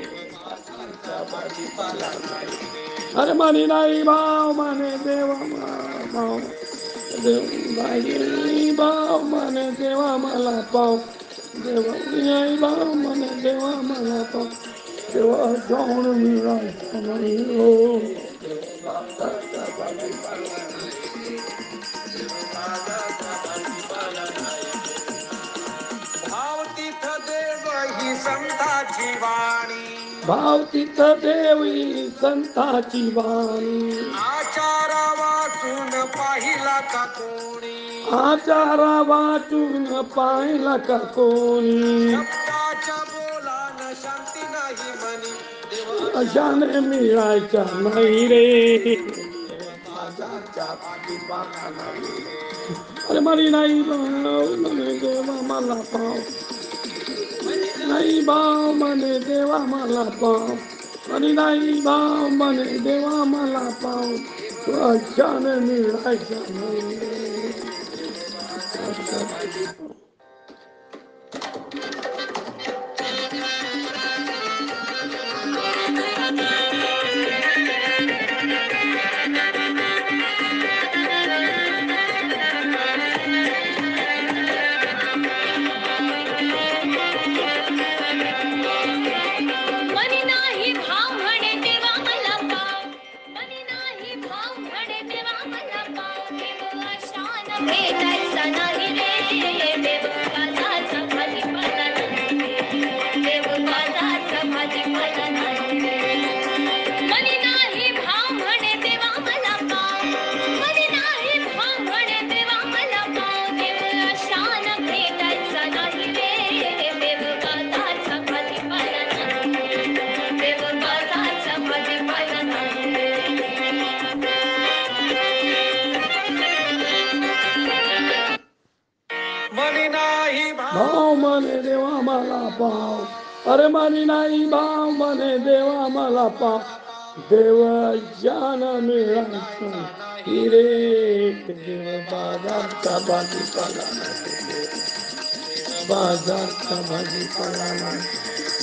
अरे म्हणे नाही भाव म्हणे देवा भाव, देव भाव म्हणे देवा मला पाव, देवा नाही भाव म्हणे देवा मला पाव, देवा जाऊन मिळायचा नाही हो, भाव तिथ देव ही संताची वाणी, भाव तिथ देवी संताची वाणी, आचारा वाचून पाहिला का कोणी, आचारा वाचून पाहिला का कोणी, शब्दाच्या बोलान शांती नाही मनी, देव अशाने मिळायचा नाही रे, बाजारच्या भाजीपाला नाही, अरे म्हणे नाही भाव म्हणे देवा मला पाव, नाही भाव म्हणे देवा मला पाव, आणि नाही भाव म्हणे देवा मला पाव, अशाने मिळायचा नाही रे. मनी नाही भाव म्हणे देवा मला पाव, मनी नाही भाव म्हणे देवा मला पाव, देव अशान भेटायचा नाही रे, देव बाजारचा भाजीपाला नाही, देव बाजारचा भाजीपाला नाही, मनी नाही भाव म्हणे देवा मला पाव, मनी नाही भाव म्हणे देवा मला पाव, देव अशान भेटायचा नाही रे, देव बाजारचा भाजीपाला नाही, देव बाजारचा भाजीपाला नाही. मनी नाही भाव म्हणे देवा मला पाव, अरे म्हणे नाही भाव म्हणे देवा मला पाव, देव जान मिळायचा हिरे, देव बाजारचा भाजीपाला नाही, बाजारचा भाजीपाला नाही.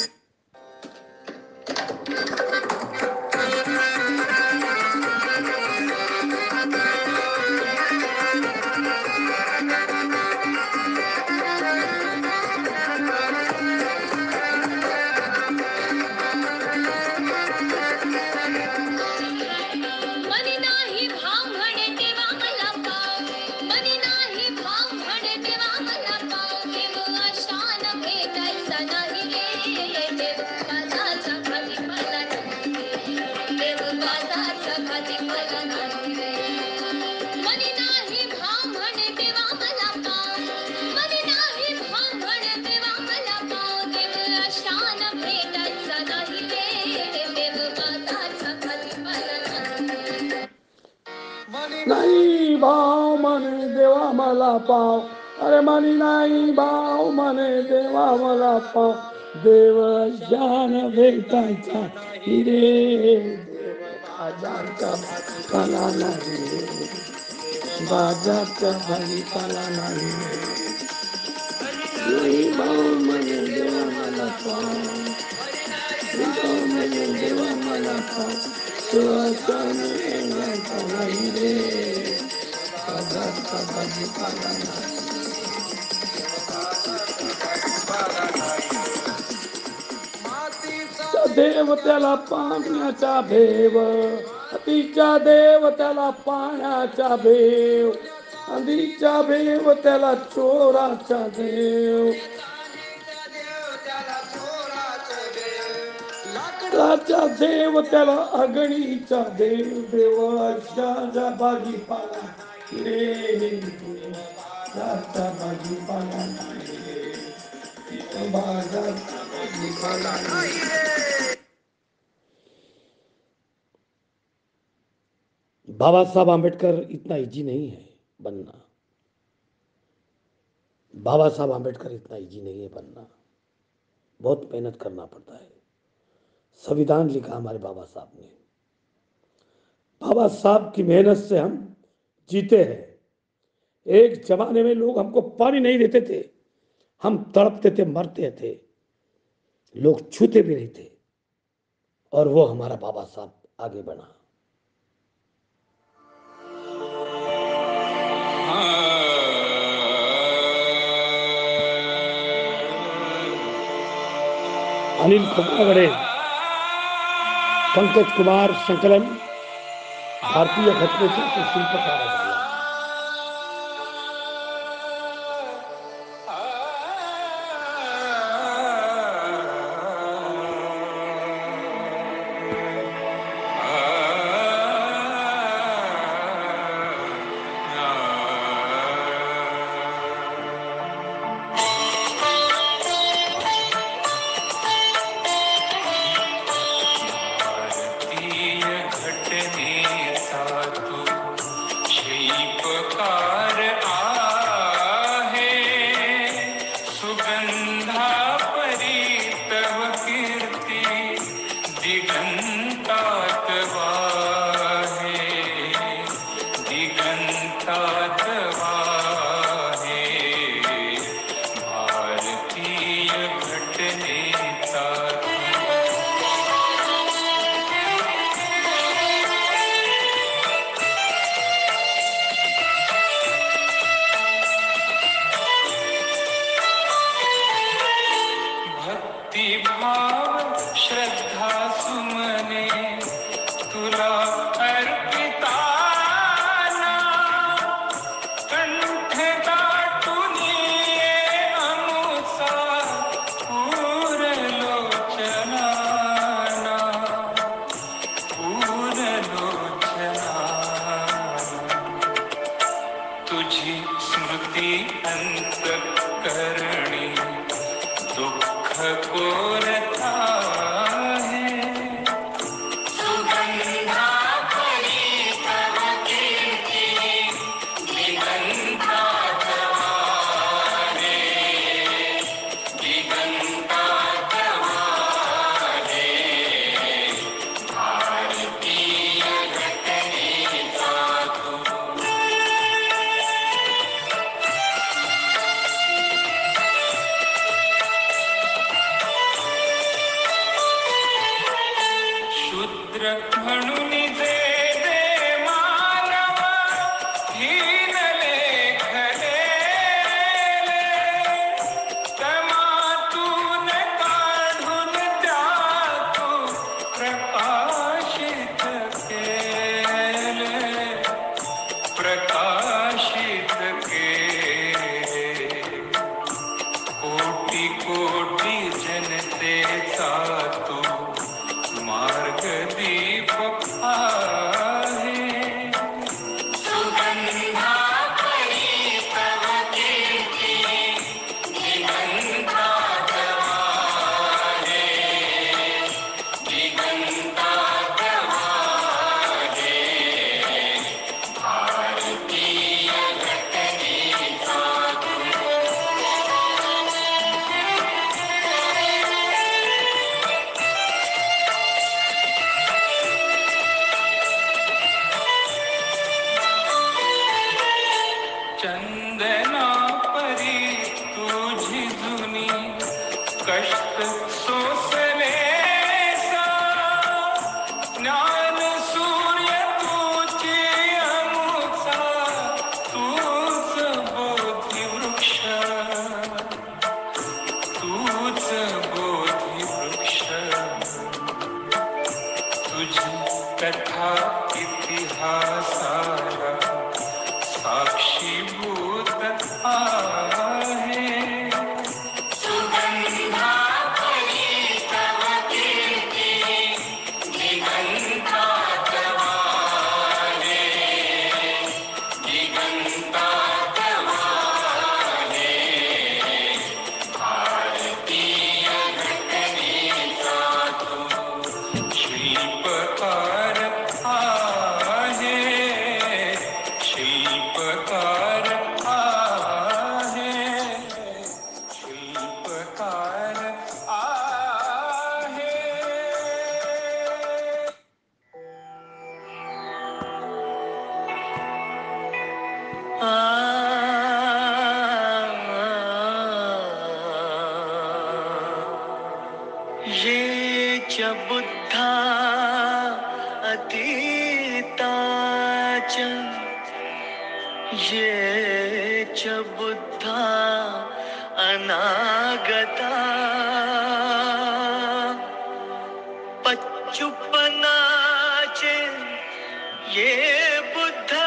मनी नाही भाव म्हणे देवा मला पाव, मनी नाही भाव म्हणे देवा मला पाव, देव अशान भेटायचा नाही रे, देव बाजारचा भाजीपाला नाही, देव बाजारचा भाजीपाला नाही, मनी नाही भाव म्हणे देवा मला पाव, मनी नाही भाव म्हणे देवा मला पाव, देव अशान भेटायचा नाही रे, देव बाजारचा भाजीपाला नाही. नाही भाव म्हणे देवा मला पाव, अरे म्हणे नाही भाव म्हणे देवा मला पाव, देव जान भेटायचा हिरे, देव बाजारचा भाजीपाला नाही, बाजारचा भाजीपाला नाही, नाही भाव म्हणे देवा मला पाव, नाही भाव म्हणे देवा मला पाव, देवा जान भेटायचा नाही रे, बाजारचा भाजीपाला नाही. मातीचा देव त्याला पाण्याचा भेव, तिच्या देव त्याला पाण्याचा भेव, नदीचा भेव त्याला चोराचा देव, देव त्याला चोराचं देव, लाकडी राजा देव त्याला अगणीचा देव देव राजा भाजीपाला रे राजा भाजीपाला भाजीपाला बाबा साहब आम्बेडकर इतना इजी नहीं है बनना। बाबा साहब आम्बेडकर इतना इजी नहीं है बनना, बहुत मेहनत करना पड़ता है। संविधान लिखा हमारे बाबा साहब ने, बाबा साहब की मेहनत से हम जीते हैं। एक जमाने में लोग हमको पानी नहीं देते थे, हम तड़पते थे, मरते थे, लोग छूते भी नहीं थे, और वो हमारा बाबा साहब आगे बढ़ा। अनिल खोपड़ागड़े, पंकज कुमार संकलन, भारतीय घटनेचे ते शिल्पकार झाला। शिल्पकार आहे, शिल्पकार आहे। ये च बुद्धा अतीता च, ये च बुद्धा अनागता, पच्चुपना च ये बुद्धा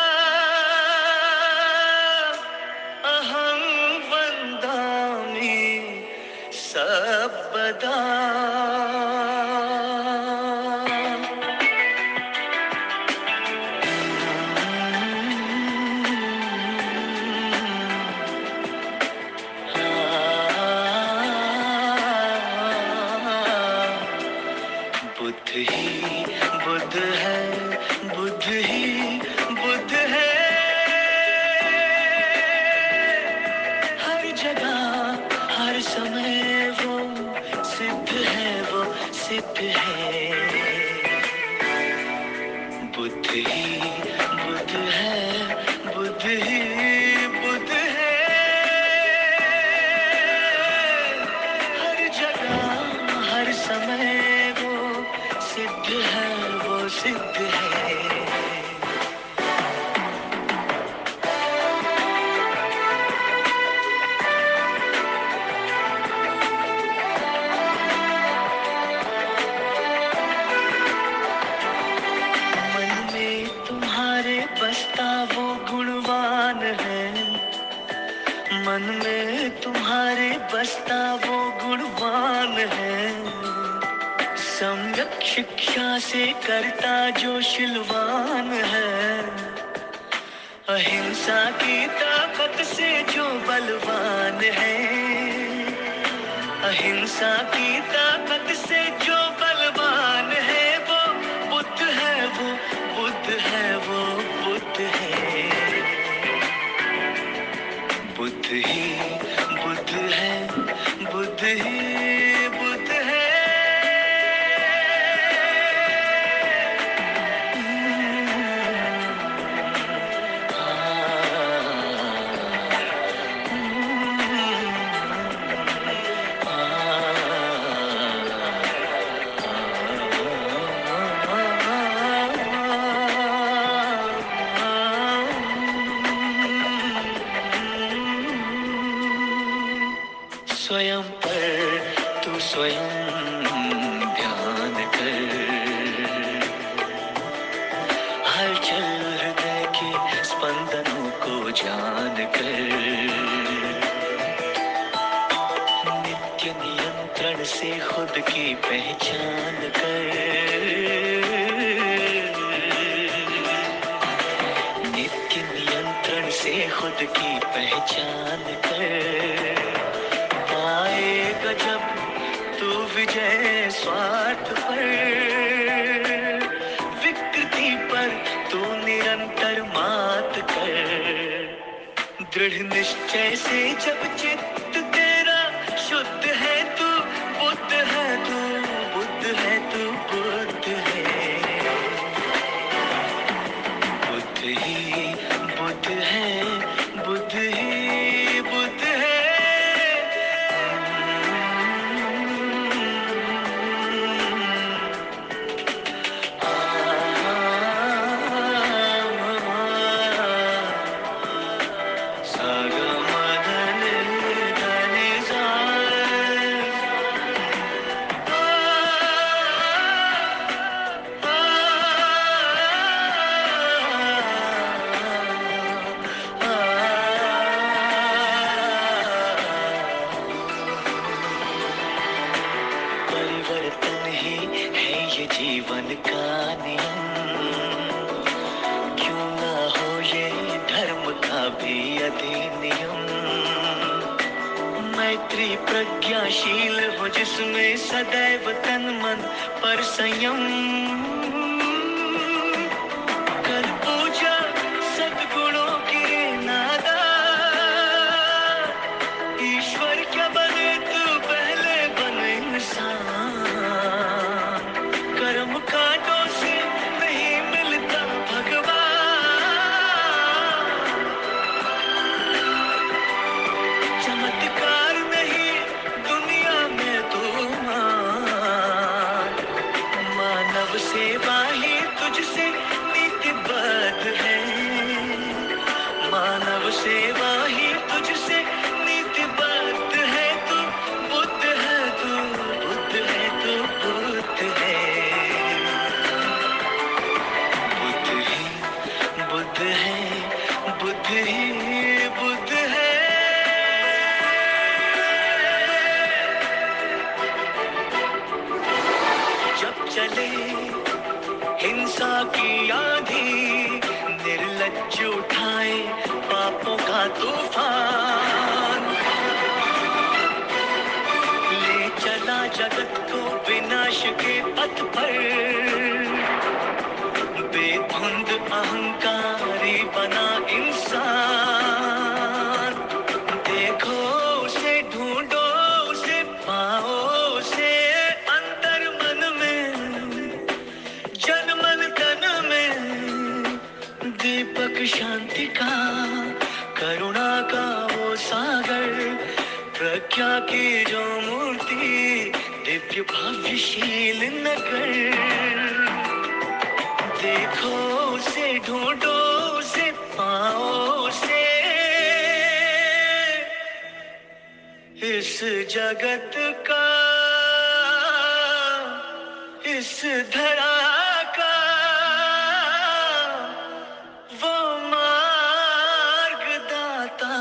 अहं वन्दामि सर्वदा। बुद्ध ही बुद्ध है, बुद्ध ही बुद्ध है, हर जगह हर समय वो सिद्ध है, वो सिद्ध है। बुद्ध ही बुद्ध है, बुद्ध ही बुद्ध है, हर जगह हर समय वो सिद्ध है, वो सिद्ध है। मन में तुम्हारे बसता वो गुणवान है, मन में तुम्हारे बसता वो गुणवान है। सम्यक शिक्षा से करता जो शिलवान है, अहिंसा की ताकत से जो बलवान है, अहिंसा की ताकत से जो बलवान है, वो बुद्ध है, वो बुद्ध है, वो बुद्ध है। बुद्ध ही बुद्ध है, बुद्ध ही बुद्ध है, स्वयं पर तू स्वयं ध्यान कर, हलचल हृदय के स्पंदनों को जान कर, नित्य नियंत्रण से खुद की पहचान कर, नित्य नियंत्रण से खुद की पहचान कर। पाएगा जब तू विजय स्वार्थ पर, विकृति पर तू निरंतर मात कर, दृढ़ निश्चय से जब चित्त तेरा शुद्ध है, तू बुद्ध है, तू बुद्ध है, तू बुद्ध है। बुद्ध ही बुद्ध है, बुद्ध ही बुद्ध है, परिवर्तन ही है ये जीवन का नियम, क्यों ना हो ये धर्म का भी अधिनियम। मैत्री प्रज्ञाशील हो जिसमें सदैव तन मन पर संयम, कर पूजा सद्गुणों की सेवा ही तुझसे नीतिबद्ध है तू बुद्ध है तू बुद्ध है तू बुद्ध है बुद्ध ही बुद्ध है बुद्ध ही बुद्ध है जब चले हिंसा की आंधी निर्लज्ज उठाए पापों का तूफान ले चला जगत को विनाश के पथ पर बेधुंद अहंकारी बना इंसान देखो उसे ढूंढो उसे पाओ उसे अंतर मन में जन मन तन में दीपक शांति का करुणा का वो सागर प्रज्ञा की जो मूर्ति दिव्य भव्यशील नगर देखो उसे ढूंढो उसे पाओ उसे इस जगत का इस धरा का वो मार्गदाता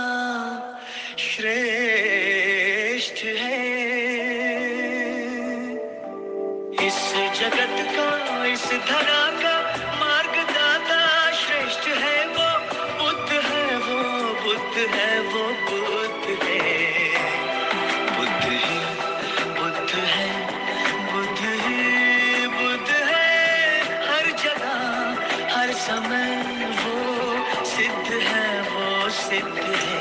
श्रेष्ठ है इस जगत का इस धरा का मार्गदाता श्रेष्ठ है वो बुद्ध है वो बुद्ध है वो बुद्ध है बुद्ध ही बुद्ध है बुद्ध ही बुद्ध है हर जगह हर समय वो सिद्ध है वो सिद्ध है